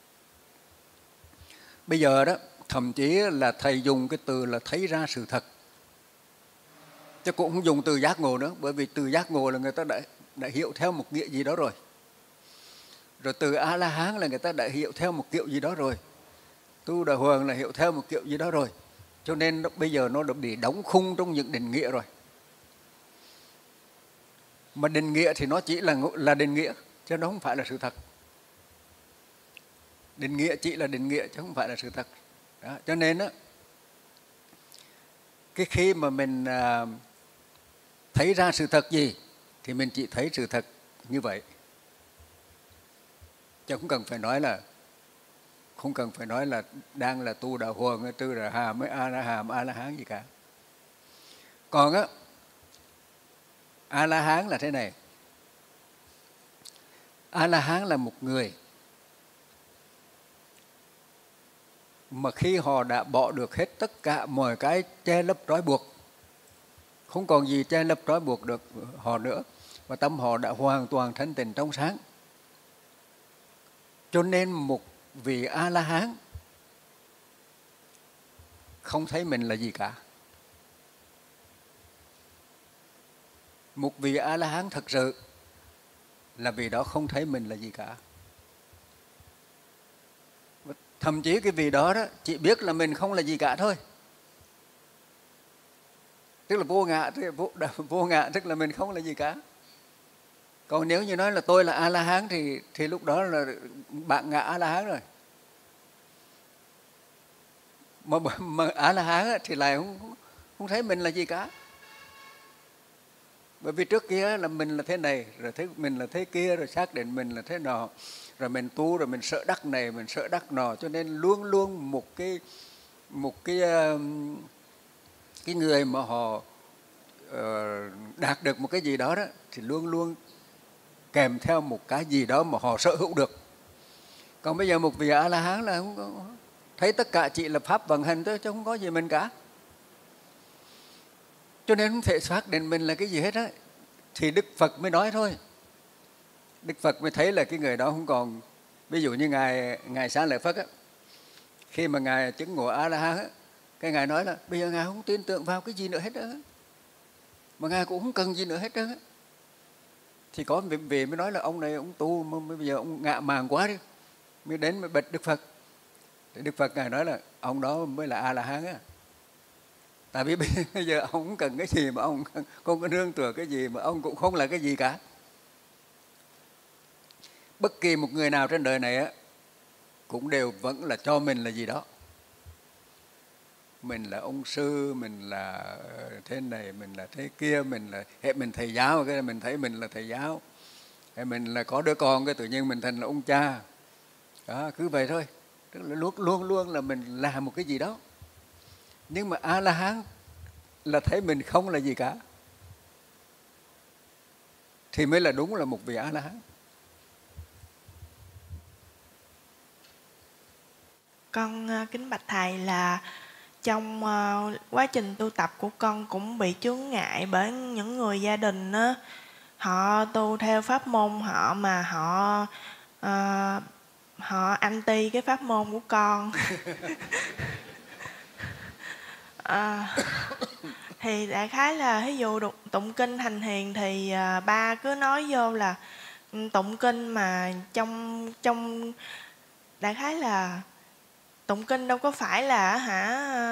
bây giờ đó, thậm chí là thầy dùng cái từ là thấy ra sự thật, chứ cũng không dùng từ giác ngộ nữa, bởi vì từ giác ngộ là người ta đã, đã hiểu theo một nghĩa gì đó rồi. Rồi từ A-la-hán là người ta đã hiểu theo một kiểu gì đó rồi. Tu Đà Hoàng là hiểu theo một kiểu gì đó rồi. Cho nên nó, bây giờ nó đã bị đóng khung trong những định nghĩa rồi. Mà định nghĩa thì nó chỉ là, là định nghĩa, chứ nó không phải là sự thật. Định nghĩa chỉ là định nghĩa, chứ không phải là sự thật. Đó. Cho nên đó, cái khi mà mình à, thấy ra sự thật gì, thì mình chỉ thấy sự thật như vậy. Chứ không cần phải nói là không cần phải nói là đang là tu đạo huồng, tư là hàm mới a la hàm a la hán gì cả. Còn á, a la hán là thế này. A la hán là một người mà khi họ đã bỏ được hết tất cả mọi cái che lấp trói buộc, không còn gì che lấp trói buộc được họ nữa, và tâm họ đã hoàn toàn thanh tịnh trong sáng. Cho nên một vị A La Hán không thấy mình là gì cả. Một vị A La Hán thật sự là vì đó không thấy mình là gì cả. Thậm chí cái vị đó, đó chỉ biết là mình không là gì cả thôi. Tức là vô ngã, vô, vô ngã tức là mình không là gì cả. Còn nếu như nói là tôi là A La Hán thì thì lúc đó là bạn ngã A La Hán rồi. Mà, mà A La Hán thì lại không không thấy mình là gì cả. Bởi vì trước kia là mình là thế này, rồi thấy mình là thế kia, rồi xác định mình là thế nọ, rồi mình tu, rồi mình sợ đắc này, mình sợ đắc nọ, cho nên luôn luôn một cái một cái cái người mà họ uh, đạt được một cái gì đó đó thì luôn luôn kèm theo một cái gì đó mà họ sở hữu được. Còn bây giờ một vị A La Hán là không có, thấy tất cả chỉ là pháp vận hành thôi, chứ không có gì mình cả. Cho nên không thể xác định mình là cái gì hết á. Thì Đức Phật mới nói thôi. Đức Phật mới thấy là cái người đó không còn. Ví dụ như Ngài, Ngài Xá Lợi Phất á, khi mà Ngài chứng ngộ A La Hán á, cái Ngài nói là bây giờ Ngài không tin tưởng vào cái gì nữa hết đó. Mà Ngài cũng không cần gì nữa hết đó. Thì có về mới nói là ông này ông tu mà bây giờ ông ngạ màng quá đi, mới đến mới bạch Đức Phật. Thì Đức Phật Ngài nói là ông đó mới là A La Hán á. Tại vì bây giờ ông không cần cái gì mà ông không có nương tựa cái gì mà ông cũng không là cái gì cả. Bất kỳ một người nào trên đời này á cũng đều vẫn là cho mình là gì đó. Mình là ông sư, mình là thế này, mình là thế kia, mình là hệ mình thầy giáo, cái mình thấy mình là thầy giáo. Hệ mình là có đứa con, cái tự nhiên mình thành là ông cha. Đó, cứ vậy thôi. Tức là luôn luôn luôn là mình làm một cái gì đó. Nhưng mà A La Hán là thấy mình không là gì cả, thì mới là đúng là một vị A La Hán. Con kính bạch thầy là trong quá trình tu tập của con cũng bị chướng ngại bởi những người gia đình đó, họ tu theo pháp môn họ mà họ uh, họ anti cái pháp môn của con. À, thì đại khái là ví dụ tụng kinh hành thiền thì à, ba cứ nói vô là tụng kinh mà trong trong đại khái là tụng kinh đâu có phải là hả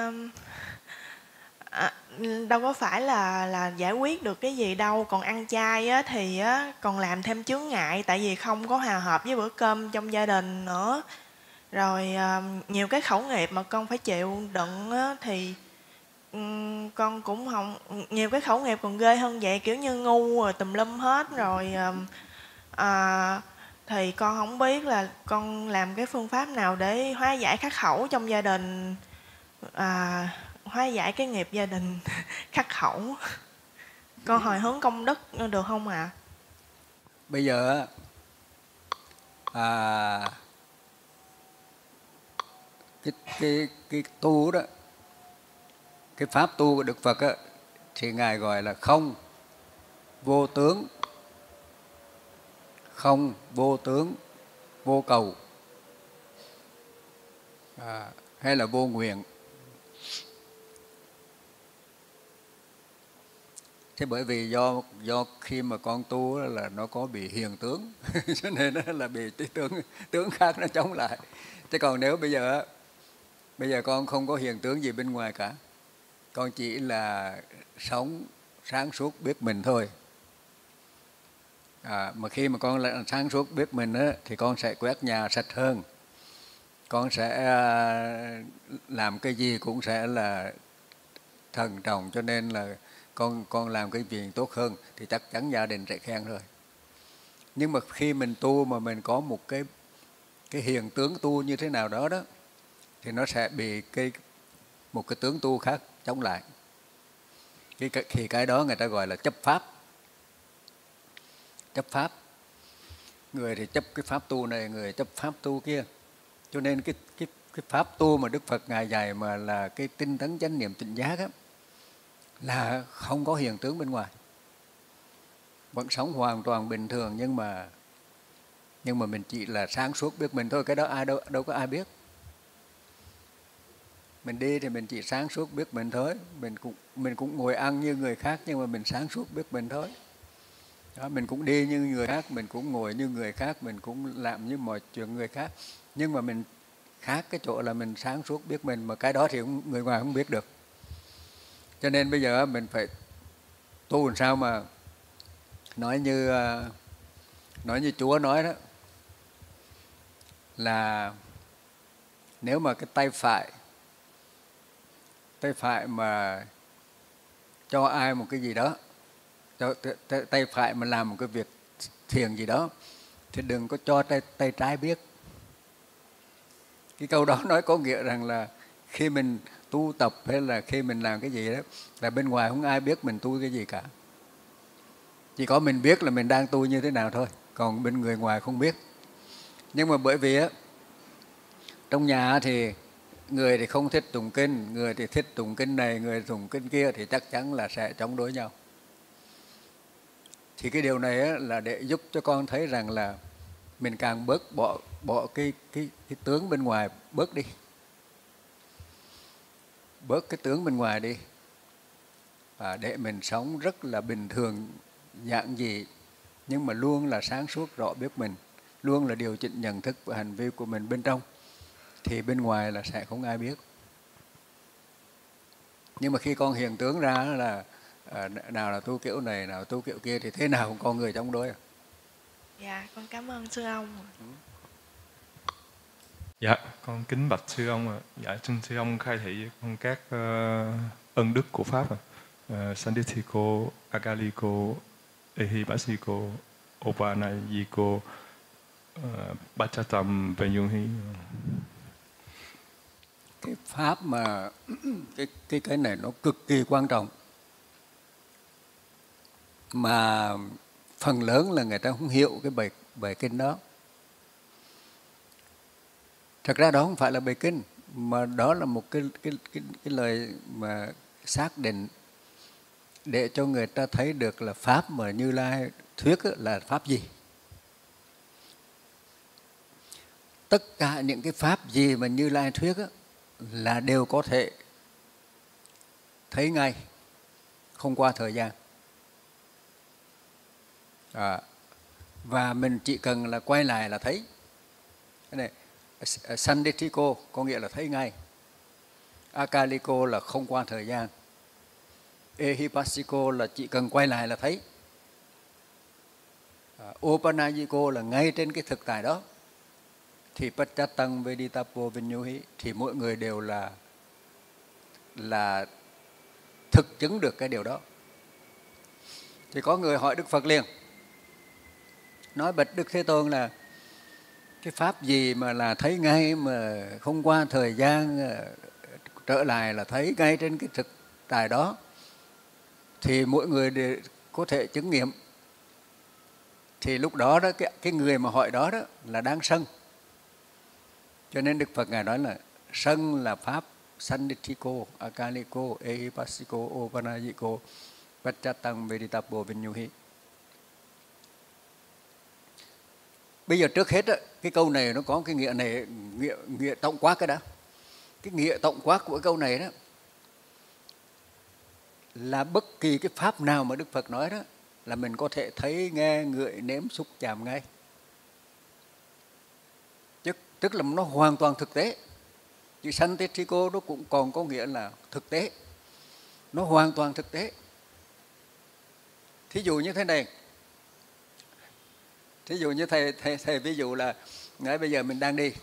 à, đâu có phải là là giải quyết được cái gì đâu. Còn ăn chay á, thì á, còn làm thêm chướng ngại, tại vì không có hòa hợp với bữa cơm trong gia đình nữa. Rồi à, nhiều cái khẩu nghiệp mà con phải chịu đựng á, thì con cũng không, nhiều cái khẩu nghiệp còn ghê hơn vậy, kiểu như ngu rồi tùm lum hết rồi. À, thì con không biết là con làm cái phương pháp nào để hóa giải khắc khẩu trong gia đình, à, hóa giải cái nghiệp gia đình khắc khẩu. Con hồi hướng công đức được không ạ? À? Bây giờ à, cái, cái, cái tu đó, cái pháp tu của Đức Phật á, thì Ngài gọi là không vô tướng, không vô tướng, vô cầu, à, hay là vô nguyện. Thế bởi vì do do khi mà con tu là nó có bị hiền tướng, cho nên là bị cái tướng tướng khác nó chống lại. Thế còn nếu bây giờ bây giờ con không có hiền tướng gì bên ngoài cả, con chỉ là sống sáng suốt biết mình thôi. À, mà khi mà con là sáng suốt biết mình á, thì con sẽ quét nhà sạch hơn, con sẽ làm cái gì cũng sẽ là thần trọng, cho nên là con con làm cái gì tốt hơn thì chắc chắn gia đình sẽ khen rồi. Nhưng mà khi mình tu mà mình có một cái cái hiện tướng tu như thế nào đó đó, thì nó sẽ bị cái một cái tướng tu khác chống lại. Cái, cái, thì cái đó người ta gọi là chấp pháp. Chấp pháp. Người thì chấp cái pháp tu này, người chấp pháp tu kia. Cho nên cái, cái, cái pháp tu mà Đức Phật Ngài dạy mà là cái tinh tấn chánh niệm tỉnh giác á, là không có hiện tướng bên ngoài. Vẫn sống hoàn toàn bình thường, nhưng mà nhưng mà mình chỉ là sáng suốt biết mình thôi. Cái đó ai đâu, đâu có ai biết. Mình đi thì mình chỉ sáng suốt biết mình thôi. Mình cũng, mình cũng ngồi ăn như người khác, nhưng mà mình sáng suốt biết mình thôi. Đó, mình cũng đi như người khác, mình cũng ngồi như người khác, mình cũng làm như mọi chuyện người khác. Nhưng mà mình khác cái chỗ là mình sáng suốt biết mình, mà cái đó thì người ngoài không biết được. Cho nên bây giờ mình phải tu làm sao mà nói như nói như Chúa nói đó, là nếu mà cái tay phải tay phải mà cho ai một cái gì đó, cho tay phải mà làm một cái việc thiện gì đó, thì đừng có cho tay, tay trái biết. Cái câu đó nói có nghĩa rằng là khi mình tu tập hay là khi mình làm cái gì đó, là bên ngoài không ai biết mình tu cái gì cả. Chỉ có mình biết là mình đang tu như thế nào thôi, còn bên người ngoài không biết. Nhưng mà bởi vì á, trong nhà thì người thì không thích tụng kinh, người thì thích tụng kinh này, người tụng kinh kia, thì chắc chắn là sẽ chống đối nhau. Thì cái điều này á, là để giúp cho con thấy rằng là mình càng bớt bỏ, bỏ cái, cái, cái tướng bên ngoài bớt đi. Bớt cái tướng bên ngoài đi. Và để mình sống rất là bình thường, giản dị, nhưng mà luôn là sáng suốt rõ biết mình, luôn là điều chỉnh nhận thức và hành vi của mình bên trong, thì bên ngoài là sẽ không ai biết. Nhưng mà khi con hiện tướng ra là à, nào là tu kiểu này, nào tu kiểu kia, thì thế nào cũng có người chống đối. Dạ, con cảm ơn sư ông. Ừ. Dạ, con kính bạch sư ông ạ. Dạ, xin sư ông khai thị con các uh, ân đức của Pháp ạ. Uh, Sanditiko, Agaliko, Ehipasiko, Opanayiko, uh, Bachatam Venyuhi. Cái pháp mà cái, cái, cái này nó cực kỳ quan trọng, mà phần lớn là người ta không hiểu cái bài, bài kinh đó. Thật ra đó không phải là bài kinh, mà đó là một cái, cái, cái, cái lời mà xác định để cho người ta thấy được là pháp mà Như Lai thuyết là pháp gì. Tất cả những cái pháp gì mà Như Lai thuyết là đều có thể thấy ngay, không qua thời gian. À, và mình chỉ cần là quay lại là thấy. Cái này Sanditiko có nghĩa là thấy ngay. Akaliko là không qua thời gian. Ehipasiko là chỉ cần quay lại là thấy. À, Opanayiko là ngay trên cái thực tại đó. Thì Pachatang Veditapo Vinyuhi, thì mỗi người đều là là thực chứng được cái điều đó. Thì có người hỏi Đức Phật liền, nói bạch Đức Thế Tôn là cái pháp gì mà là thấy ngay mà không qua thời gian, trở lại là thấy ngay trên cái thực tại đó, thì mỗi người đều có thể chứng nghiệm. Thì lúc đó, đó cái, cái người mà hỏi đó, đó là đang sân. Cho nên Đức Phật Ngài nói là sân là pháp Sanditiko, Akaliko, Ehipasiko, Opanayiko, Pachatang Veditapo Vinyuhi. Bây giờ trước hết á, cái câu này nó có cái nghĩa này, nghĩa, nghĩa tổng quát cái đó. Cái nghĩa tổng quát của câu này đó là bất kỳ cái pháp nào mà Đức Phật nói đó là mình có thể thấy, nghe, ngửi, nếm, xúc, chạm ngay. Tức, tức là nó hoàn toàn thực tế. Chữ Sanditiko nó cũng còn có nghĩa là thực tế. Nó hoàn toàn thực tế. Thí dụ như thế này. Thí dụ như thầy, thầy, thầy ví dụ là ngay bây giờ mình đang đi.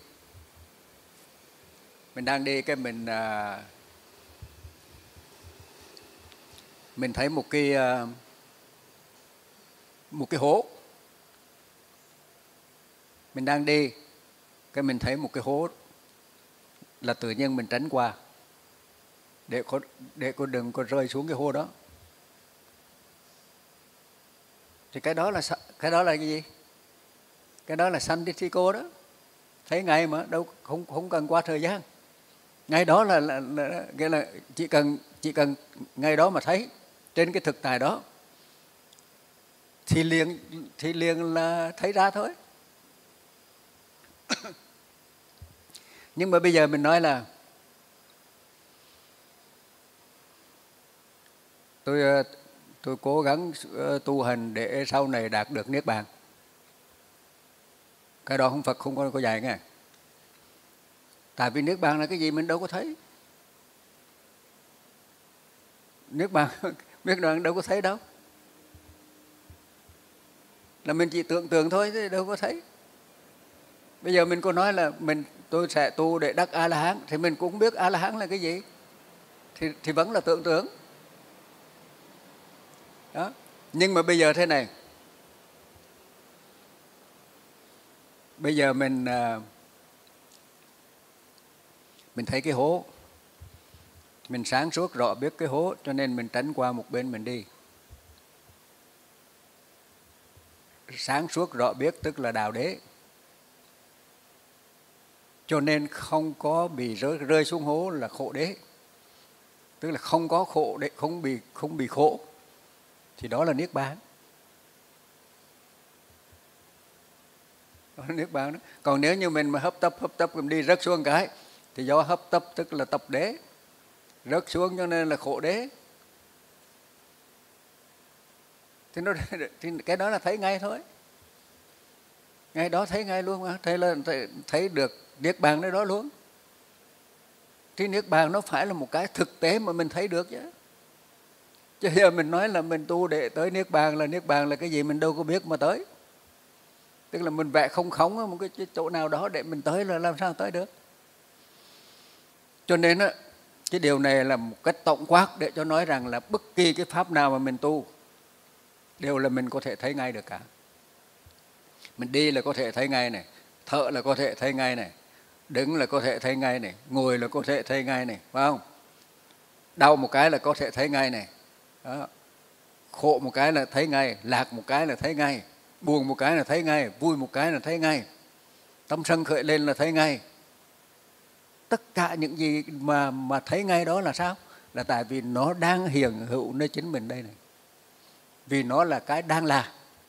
Mình đang đi cái mình à, mình thấy một cái à, một cái hố. Mình đang đi, cái mình thấy một cái hố là tự nhiên mình tránh qua để có để có đừng có rơi xuống cái hố đó. Thì cái đó là cái đó là cái gì? Cái đó là Sanditthiko đó. Thấy ngay mà, đâu không không cần qua thời gian. Ngay đó là là, là, là, là chỉ cần chỉ cần ngay đó mà thấy trên cái thực tại đó thì liền thì liền là thấy ra thôi. Nhưng mà bây giờ mình nói là tôi tôi cố gắng tu hành để sau này đạt được niết bàn. Cái đó không Phật không có có dạy nghe. Tại vì niết bàn là cái gì mình đâu có thấy. Niết bàn niết bàn đâu có thấy đâu. Là mình chỉ tưởng tượng thôi chứ đâu có thấy. Bây giờ mình có nói là mình tôi sẽ tu để đắc A La Hán thì mình cũng biết A La Hán là cái gì. Thì thì vẫn là tưởng tượng. Đó. Nhưng mà bây giờ thế này. Bây giờ mình mình thấy cái hố. Mình sáng suốt rõ biết cái hố cho nên mình tránh qua một bên mình đi. Sáng suốt rõ biết tức là đạo đế. Cho nên không có bị rơi, rơi xuống hố là khổ đế. Tức là không có khổ đế, không bị không bị khổ. Thì đó là niết bàn. Đó là niết bàn đó. Còn nếu như mình mà hấp tấp hấp tấp mình đi rớt xuống cái thì do hấp tấp tức là tập đế. Rớt xuống cho nên là khổ đế. Thì, nó, thì cái đó là thấy ngay thôi. Ngay đó thấy ngay luôn mà. Thấy, là, thấy, thấy được niết bàn nơi đó luôn. Thì niết bàn nó phải là một cái thực tế mà mình thấy được chứ. Chứ giờ mình nói là mình tu để tới niết bàn là niết bàn là cái gì mình đâu có biết mà tới. Tức là mình vẽ không khống ở một cái chỗ nào đó để mình tới là làm sao tới được. Cho nên á, cái điều này là một cách tổng quát để cho nói rằng là bất kỳ cái pháp nào mà mình tu đều là mình có thể thấy ngay được cả. Mình đi là có thể thấy ngay này, thở là có thể thấy ngay này, đứng là có thể thấy ngay này, ngồi là có thể thấy ngay này, phải không? Đau một cái là có thể thấy ngay này. Đó. Khổ một cái là thấy ngay, lạc một cái là thấy ngay, buồn một cái là thấy ngay, vui một cái là thấy ngay, tâm sân khởi lên là thấy ngay. Tất cả những gì mà mà thấy ngay đó là sao? Là tại vì nó đang hiện hữu nơi chính mình đây này. Vì nó là cái đang là.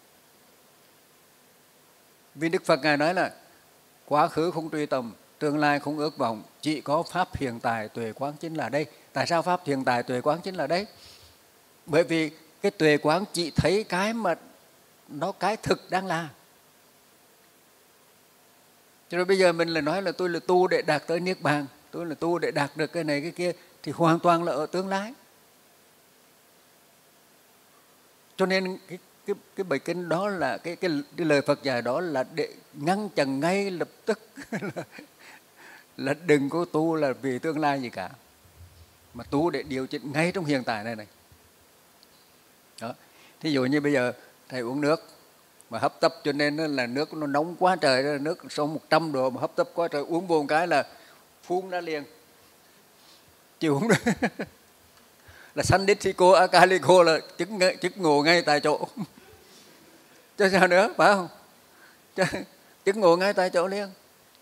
Vì Đức Phật Ngài nói là quá khứ không truy tầm, tương lai không ước vọng, chỉ có pháp hiện tại tuệ quán chính là đây. Tại sao pháp hiện tại tuệ quán chính là đây? Bởi vì cái tuệ quán chỉ thấy cái mà nó cái thực đang là. Cho nên bây giờ mình lại nói là tôi là tu để đạt tới niết bàn, tôi là tu để đạt được cái này cái kia thì hoàn toàn là ở tương lai. Cho nên cái cái cái bài kinh đó là cái cái, cái lời Phật dạy đó là để ngăn chặn ngay lập tức là, là đừng có tu là vì tương lai gì cả, mà tu để điều chỉnh ngay trong hiện tại này này. Đó. Thí dụ như bây giờ thầy uống nước mà hấp tấp cho nên là nước nó nóng quá trời, nước sau một trăm độ mà hấp tấp quá trời, uống vô một cái là phun ra liền, chịu không được. Là Sanditthiko Akaliko là chứng, chứng ngộ ngay tại chỗ. Chứ sao nữa, phải không? Chứ, chứng ngộ ngay tại chỗ liền.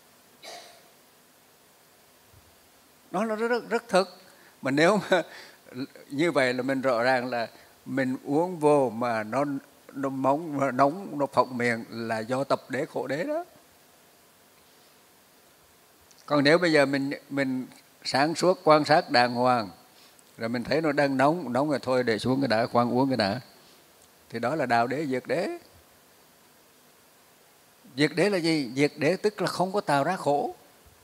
Nó là rất, rất, rất thực. Mà nếu mà như vậy là mình rõ ràng là mình uống vô mà nó nó móng, nó nóng, nó phồng miệng là do tập đế khổ đế đó. Còn nếu bây giờ mình mình sáng suốt quan sát đàng hoàng, rồi mình thấy nó đang nóng, nóng rồi thôi để xuống cái đã, khoan uống cái đã. Thì đó là đạo đế, diệt đế. Diệt đế là gì? Diệt đế tức là không có tạo ra khổ.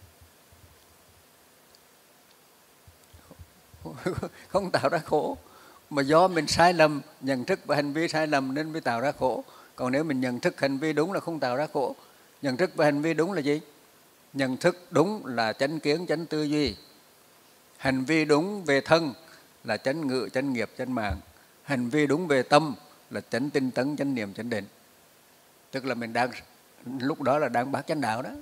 Không tạo ra khổ. Mà do mình sai lầm, nhận thức và hành vi sai lầm nên mới tạo ra khổ. Còn nếu mình nhận thức hành vi đúng là không tạo ra khổ. Nhận thức và hành vi đúng là gì? Nhận thức đúng là chánh kiến, chánh tư duy. Hành vi đúng về thân là chánh ngự, chánh nghiệp, chánh mạng. Hành vi đúng về tâm là chánh tinh tấn, chánh niệm, chánh định. Tức là mình đang lúc đó là đang bác chánh đạo đó.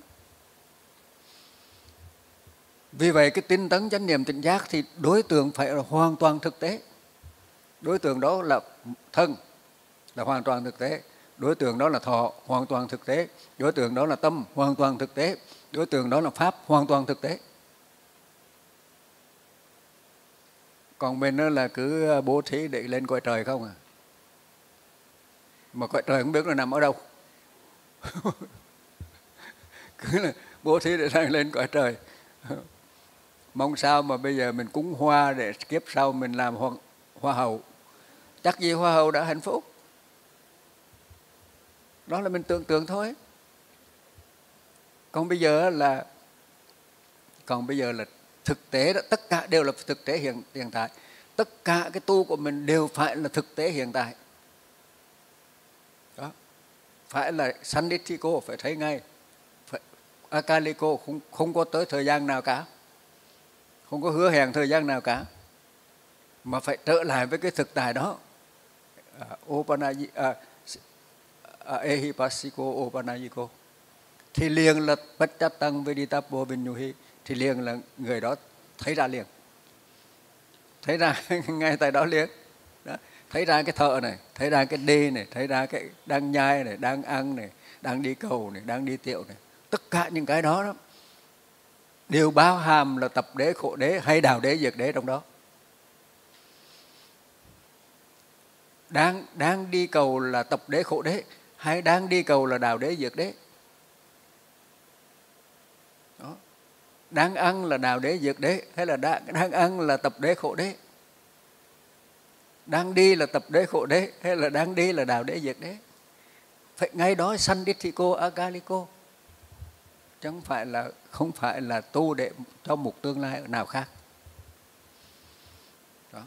Vì vậy cái tinh tấn chánh niệm tỉnh giác thì đối tượng phải là hoàn toàn thực tế. Đối tượng đó là thân, là hoàn toàn thực tế. Đối tượng đó là thọ, hoàn toàn thực tế. Đối tượng đó là tâm, hoàn toàn thực tế. Đối tượng đó là pháp, hoàn toàn thực tế. Còn mình đó là cứ bố thí để lên cõi trời không à. Mà cõi trời không biết là nằm ở đâu. Cứ là bố thí để lên cõi trời. Mong sao mà bây giờ mình cúng hoa để kiếp sau mình làm hoa, hoa hậu. Chắc gì hoa hậu đã hạnh phúc. Đó là mình tưởng tượng thôi. Còn bây giờ là còn bây giờ là thực tế đó, tất cả đều là thực tế hiện, hiện tại. Tất cả cái tu của mình đều phải là thực tế hiện tại. Đó. Phải là Sanditthiko, phải thấy ngay. Phải, Akaliko không, không có tới thời gian nào cả. Không có hứa hẹn thời gian nào cả. Mà phải trở lại với cái thực tại đó. Uh, Opanayi, uh, uh, Ehipassiko Opanayiko. Thì liền là Pacchatang Veditapo Vinyuhi. Thì liền là người đó thấy ra liền. Thấy ra ngay tại đó liền. Đó. Thấy ra cái thợ này, thấy ra cái đê này, thấy ra cái đang nhai này, đang ăn này, đang đi cầu này, đang đi tiệu này. Tất cả những cái đó, đó đều bao hàm là tập đế, khổ đế hay đạo đế, diệt đế trong đó. Đang, đang đi cầu là tập đế, khổ đế hay đang đi cầu là đạo đế, diệt đế. Đó. Đang ăn là đạo đế, diệt đế hay là đang, đang ăn là tập đế, khổ đế. Đang đi là tập đế, khổ đế hay là đang đi là đạo đế, diệt đế. Phải ngay đó Sanditthiko Akaliko. Chứ không phải là, không phải là tu để cho một tương lai nào khác. Đó.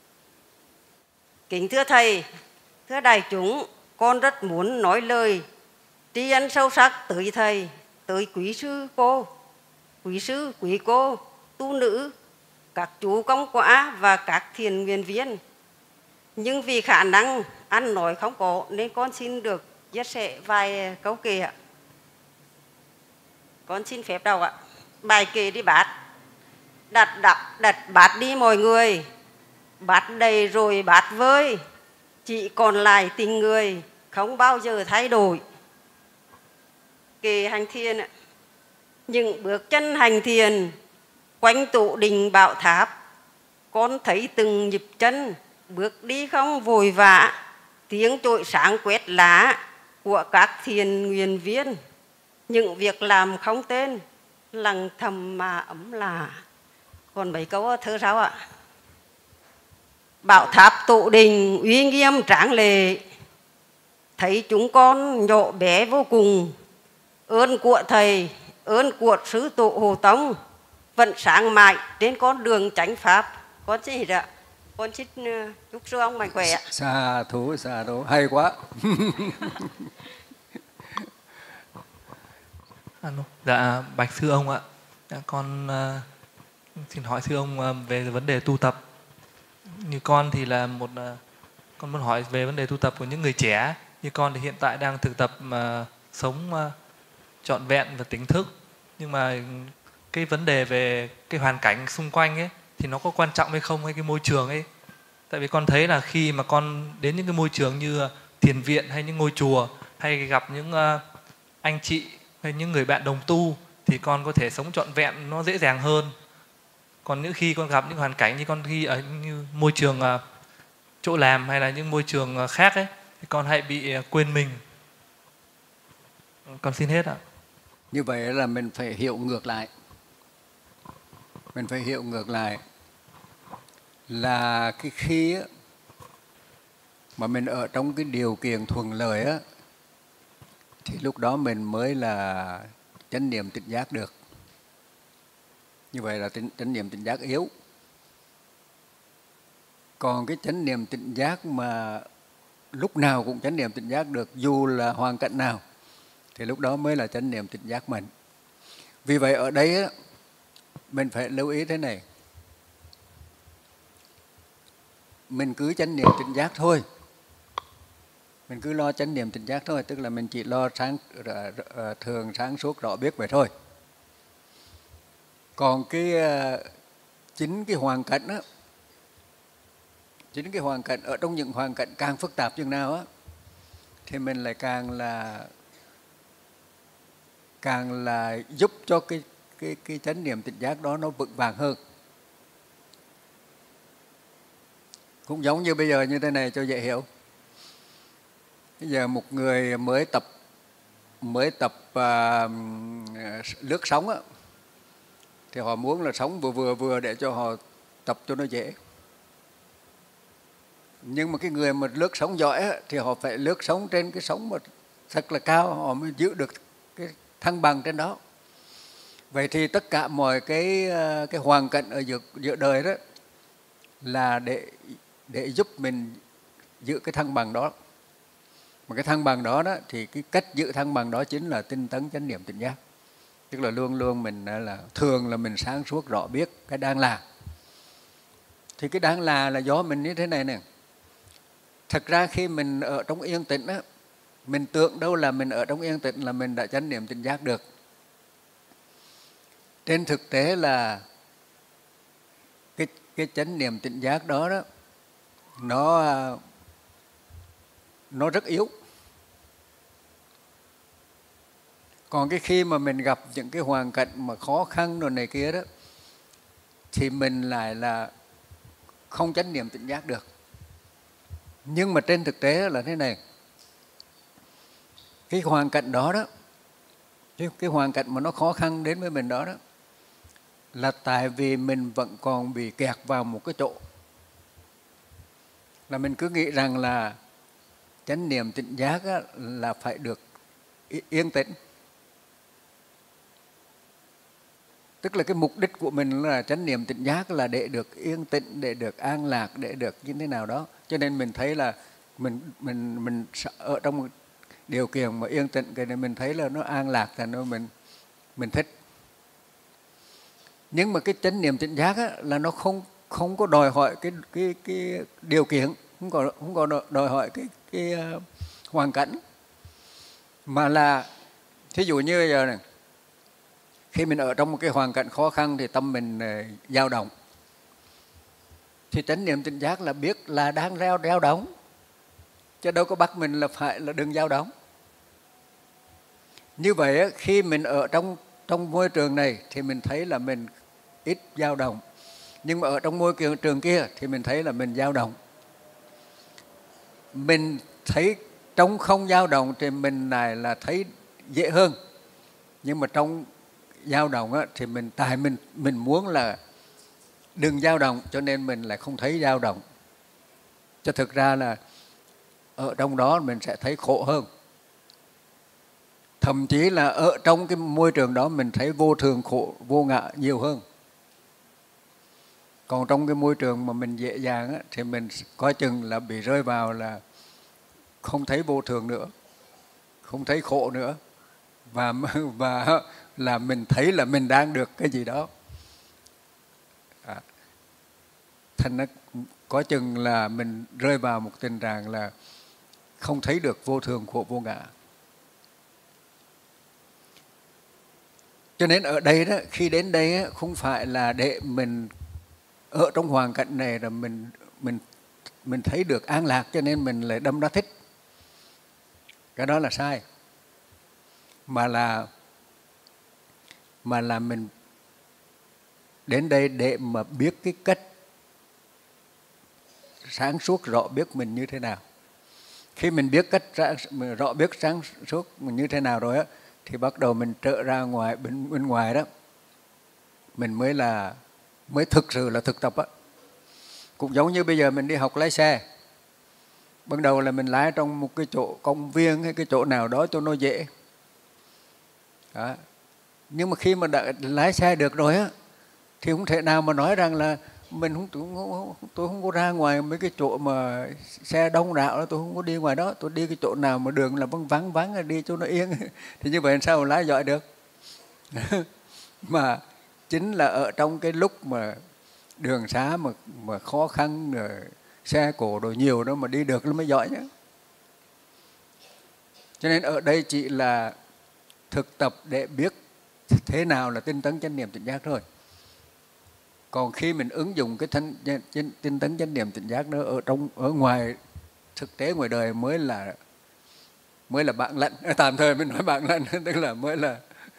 Kính thưa Thầy, thưa đại chúng, con rất muốn nói lời tri ân sâu sắc tới Thầy, tới quý sư cô, quý sư, quý cô, tu nữ, các chú công quả và các thiền nguyện viên. Nhưng vì khả năng ăn nói không có nên con xin được chia sẻ vài câu kệ ạ. Con xin phép đầu ạ. Bài kệ đi bát. Đặt, đặt, đặt bát đi mọi người. Bát đầy rồi bát vơi. Chỉ còn lại tình người, không bao giờ thay đổi. Kệ hành thiền ạ. Những bước chân hành thiền quanh tụ đình bảo tháp, con thấy từng nhịp chân bước đi không vội vã, tiếng chổi sáng quét lá của các thiền nguyện viên. Những việc làm không tên, lặng thầm mà ấm lạ. Còn mấy câu thơ sao ạ? Bảo tháp tụ đình uy nghiêm tráng lệ, thấy chúng con nhỏ bé vô cùng. Ơn của Thầy, ơn của Sư Tổ Hồ Tông vẫn sáng mãi trên con đường chánh pháp. Con xin ạ. Con xin chúc sư ông mạnh khỏe ạ. Sa thú, sa thú, hay quá. Dạ, bạch sư ông ạ. Con uh, xin hỏi sư ông uh, về vấn đề tu tập. Như con thì là một uh, con muốn hỏi về vấn đề tu tập của những người trẻ. Như con thì hiện tại đang thực tập uh, sống uh, trọn vẹn và tỉnh thức. Nhưng mà cái vấn đề về cái hoàn cảnh xung quanh ấy thì nó có quan trọng hay không, hay cái môi trường ấy. Tại vì con thấy là khi mà con đến những cái môi trường như thiền viện hay những ngôi chùa, hay gặp những uh, anh chị hay những người bạn đồng tu, thì con có thể sống trọn vẹn nó dễ dàng hơn. Còn những khi con gặp những hoàn cảnh như con khi ở như môi trường uh, chỗ làm hay là những môi trường uh, khác ấy, thì con hay bị uh, quên mình. Con xin hết ạ. Như vậy là mình phải hiểu ngược lại. Mình phải hiểu ngược lại là cái khi á, mà mình ở trong cái điều kiện thuận lợi á, thì lúc đó mình mới là chánh niệm tỉnh giác được. Như vậy là chánh niệm tỉnh giác yếu. Còn cái chánh niệm tỉnh giác mà lúc nào cũng chánh niệm tỉnh giác được, dù là hoàn cảnh nào, thì lúc đó mới là chánh niệm tỉnh giác mạnh. Vì vậy ở đây á, mình phải lưu ý thế này. Mình cứ chánh niệm tỉnh giác thôi. Mình cứ lo chánh niệm tỉnh giác thôi, tức là mình chỉ lo sáng thường sáng suốt rõ biết vậy thôi. Còn cái chính cái hoàn cảnh á, chính cái hoàn cảnh ở trong những hoàn cảnh càng phức tạp chừng nào á, thì mình lại càng là càng là giúp cho cái cái cái chánh niệm tỉnh giác đó nó vững vàng hơn. Cũng giống như bây giờ như thế này cho dễ hiểu. Bây giờ một người mới tập mới tập uh, lướt sóng á, thì họ muốn là sống vừa vừa vừa để cho họ tập cho nó dễ. Nhưng mà cái người mà lướt sóng giỏi á, thì họ phải lướt sóng trên cái sóng mà thật là cao, họ mới giữ được cái thăng bằng trên đó. Vậy thì tất cả mọi cái cái hoàn cảnh ở giữa, giữa đời đó là để để giúp mình giữ cái thăng bằng đó. Mà cái thăng bằng đó, đó thì cái cách giữ thăng bằng đó chính là tinh tấn chánh niệm tỉnh giác. Tức là luôn luôn mình là thường là mình sáng suốt rõ biết cái đang là. Thì cái đang là là do mình như thế này nè. Thật ra khi mình ở trong yên tĩnh á, mình tưởng đâu là mình ở trong yên tĩnh là mình đã chánh niệm tỉnh giác được. Trên thực tế là cái cái chánh niệm tỉnh giác đó đó nó nó rất yếu. Còn cái khi mà mình gặp những cái hoàn cảnh mà khó khăn rồi này kia đó, thì mình lại là không chánh niệm tỉnh giác được. Nhưng mà trên thực tế là thế này, cái hoàn cảnh đó đó, cái, cái hoàn cảnh mà nó khó khăn đến với mình đó đó, là tại vì mình vẫn còn bị kẹt vào một cái chỗ. Là mình cứ nghĩ rằng là chánh niệm tỉnh giác á, là phải được yên tĩnh. Tức là cái mục đích của mình là chánh niệm tỉnh giác là để được yên tĩnh, để được an lạc, để được như thế nào đó. Cho nên mình thấy là mình mình mình ở trong một điều kiện mà yên tĩnh, cái này mình thấy là nó an lạc, là nó mình mình thích. Nhưng mà cái chánh niệm tỉnh giác á, là nó không không có đòi hỏi cái cái cái điều kiện, không có không có đòi hỏi cái cái uh, hoàn cảnh, mà là thí dụ như bây giờ này, khi mình ở trong một cái hoàn cảnh khó khăn thì tâm mình uh, dao động, thì chánh niệm tỉnh giác là biết là đang reo reo động, chứ đâu có bắt mình là phải là đừng dao động. Như vậy khi mình ở trong trong môi trường này thì mình thấy là mình ít dao động, nhưng mà ở trong môi trường kia thì mình thấy là mình dao động. Mình thấy trong không dao động thì mình này là thấy dễ hơn, nhưng mà trong dao động á, thì mình tại mình mình muốn là đừng dao động, cho nên mình lại không thấy dao động. Cho thực ra là ở trong đó mình sẽ thấy khổ hơn. Thậm chí là ở trong cái môi trường đó mình thấy vô thường, khổ, vô ngã nhiều hơn. Còn trong cái môi trường mà mình dễ dàng á, thì mình coi chừng là bị rơi vào là không thấy vô thường nữa, không thấy khổ nữa, và và là mình thấy là mình đang được cái gì đó. À, thành nó có chừng là mình rơi vào một tình trạng là không thấy được vô thường, khổ, vô ngã. Cho nên ở đây đó, khi đến đây đó, không phải là để mình ở trong hoàn cảnh này là mình mình mình thấy được an lạc cho nên mình lại đâm ra thích. Cái đó là sai. Mà là mà là mình đến đây để mà biết cái cách sáng suốt rõ biết mình như thế nào. Khi mình biết cách rõ biết sáng suốt mình như thế nào rồi á, thì bắt đầu mình trở ra ngoài bên, bên ngoài đó, mình mới là mới thực sự là thực tập á. Cũng giống như bây giờ mình đi học lái xe, ban đầu là mình lái trong một cái chỗ công viên hay cái chỗ nào đó cho nó dễ đó. Nhưng mà khi mà đã lái xe được rồi á, thì không thể nào mà nói rằng là mình không, tôi không, tôi không có ra ngoài mấy cái chỗ mà xe đông rạo đó, tôi không có đi ngoài đó, tôi đi cái chỗ nào mà đường là vắng vắng vắng đi cho nó yên. Thì như vậy sao mà lái giỏi được? Mà chính là ở trong cái lúc mà đường xá mà mà khó khăn rồi xe cổ đồ nhiều đó mà đi được nó mới giỏi nhá. Cho nên ở đây chỉ là thực tập để biết thế nào là tinh tấn chánh niệm tỉnh giác thôi. Còn khi mình ứng dụng cái thân, tinh tấn chánh niệm tỉnh giác đó ở trong ở ngoài thực tế ngoài đời mới là mới là bạn lận. Tạm thời mình nói bạn lận tức là mới là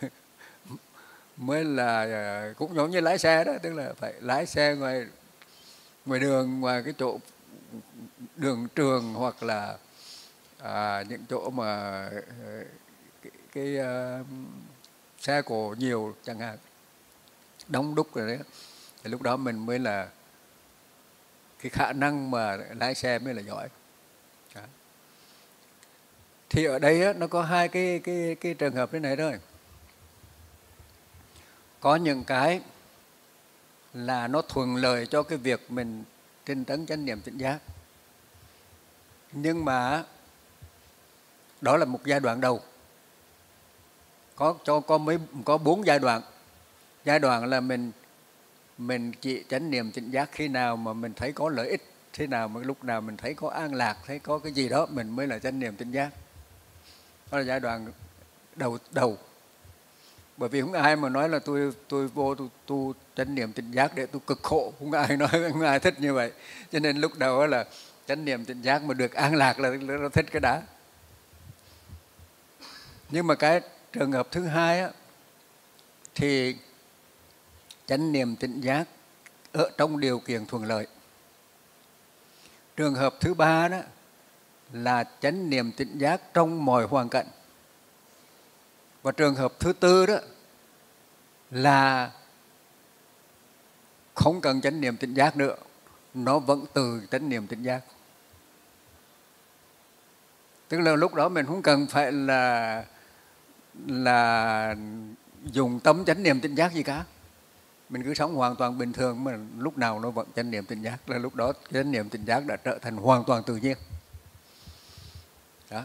mới là cũng giống như lái xe đó, tức là phải lái xe ngoài ngoài đường, ngoài cái chỗ đường trường hoặc là à, những chỗ mà cái, cái uh, xe cộ nhiều chẳng hạn, đông đúc rồi đấy, thì lúc đó mình mới là cái khả năng mà lái xe mới là giỏi. Đó. Thì ở đây á, nó có hai cái cái cái trường hợp thế này thôi. Có những cái là nó thuận lợi cho cái việc mình tinh tấn chánh niệm tỉnh giác, nhưng mà đó là một giai đoạn đầu. Có cho có mấy có bốn giai đoạn. Giai đoạn là mình mình chỉ chánh niệm tỉnh giác khi nào mà mình thấy có lợi ích, thế nào mà lúc nào mình thấy có an lạc, thấy có cái gì đó mình mới là chánh niệm tỉnh giác. Đó là giai đoạn đầu đầu. Bởi vì không ai mà nói là tôi tôi vô tôi tu chánh niệm tỉnh giác để tôi cực khổ, không ai nói, không ai thích như vậy. Cho nên lúc đầu là chánh niệm tỉnh giác mà được an lạc là nó thích cái đã. Nhưng mà cái trường hợp thứ hai á, thì chánh niệm tỉnh giác ở trong điều kiện thuận lợi. Trường hợp thứ ba đó là chánh niệm tỉnh giác trong mọi hoàn cảnh. Và trường hợp thứ tư đó là không cần chánh niệm tỉnh giác nữa, nó vẫn từ chánh niệm tỉnh giác. Tức là lúc đó mình không cần phải là là dùng tâm chánh niệm tỉnh giác gì cả. Mình cứ sống hoàn toàn bình thường mà lúc nào nó vẫn chánh niệm tỉnh giác, là lúc đó chánh niệm tỉnh giác đã trở thành hoàn toàn tự nhiên. Đó.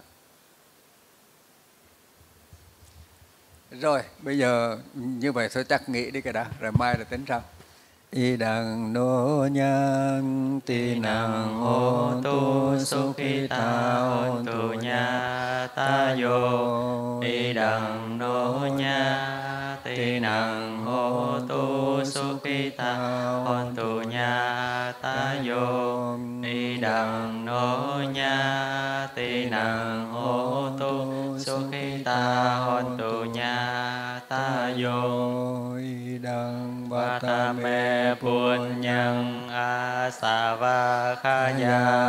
Rồi, bây giờ như vậy thôi chắc nghĩ đi cái đã, rồi mai là tính sau. Y đằng nô nhân tỳ năng hô tu sukhita hôn tu nha ta yo. Y đằng nô nha tỳ năng hô tu sukhita hôn tu nha ta yo. Y đằng nô nha tỳ năng hô tu sukhita hôn tu nha ta yo. Y đằng Vatame punyang asava khaya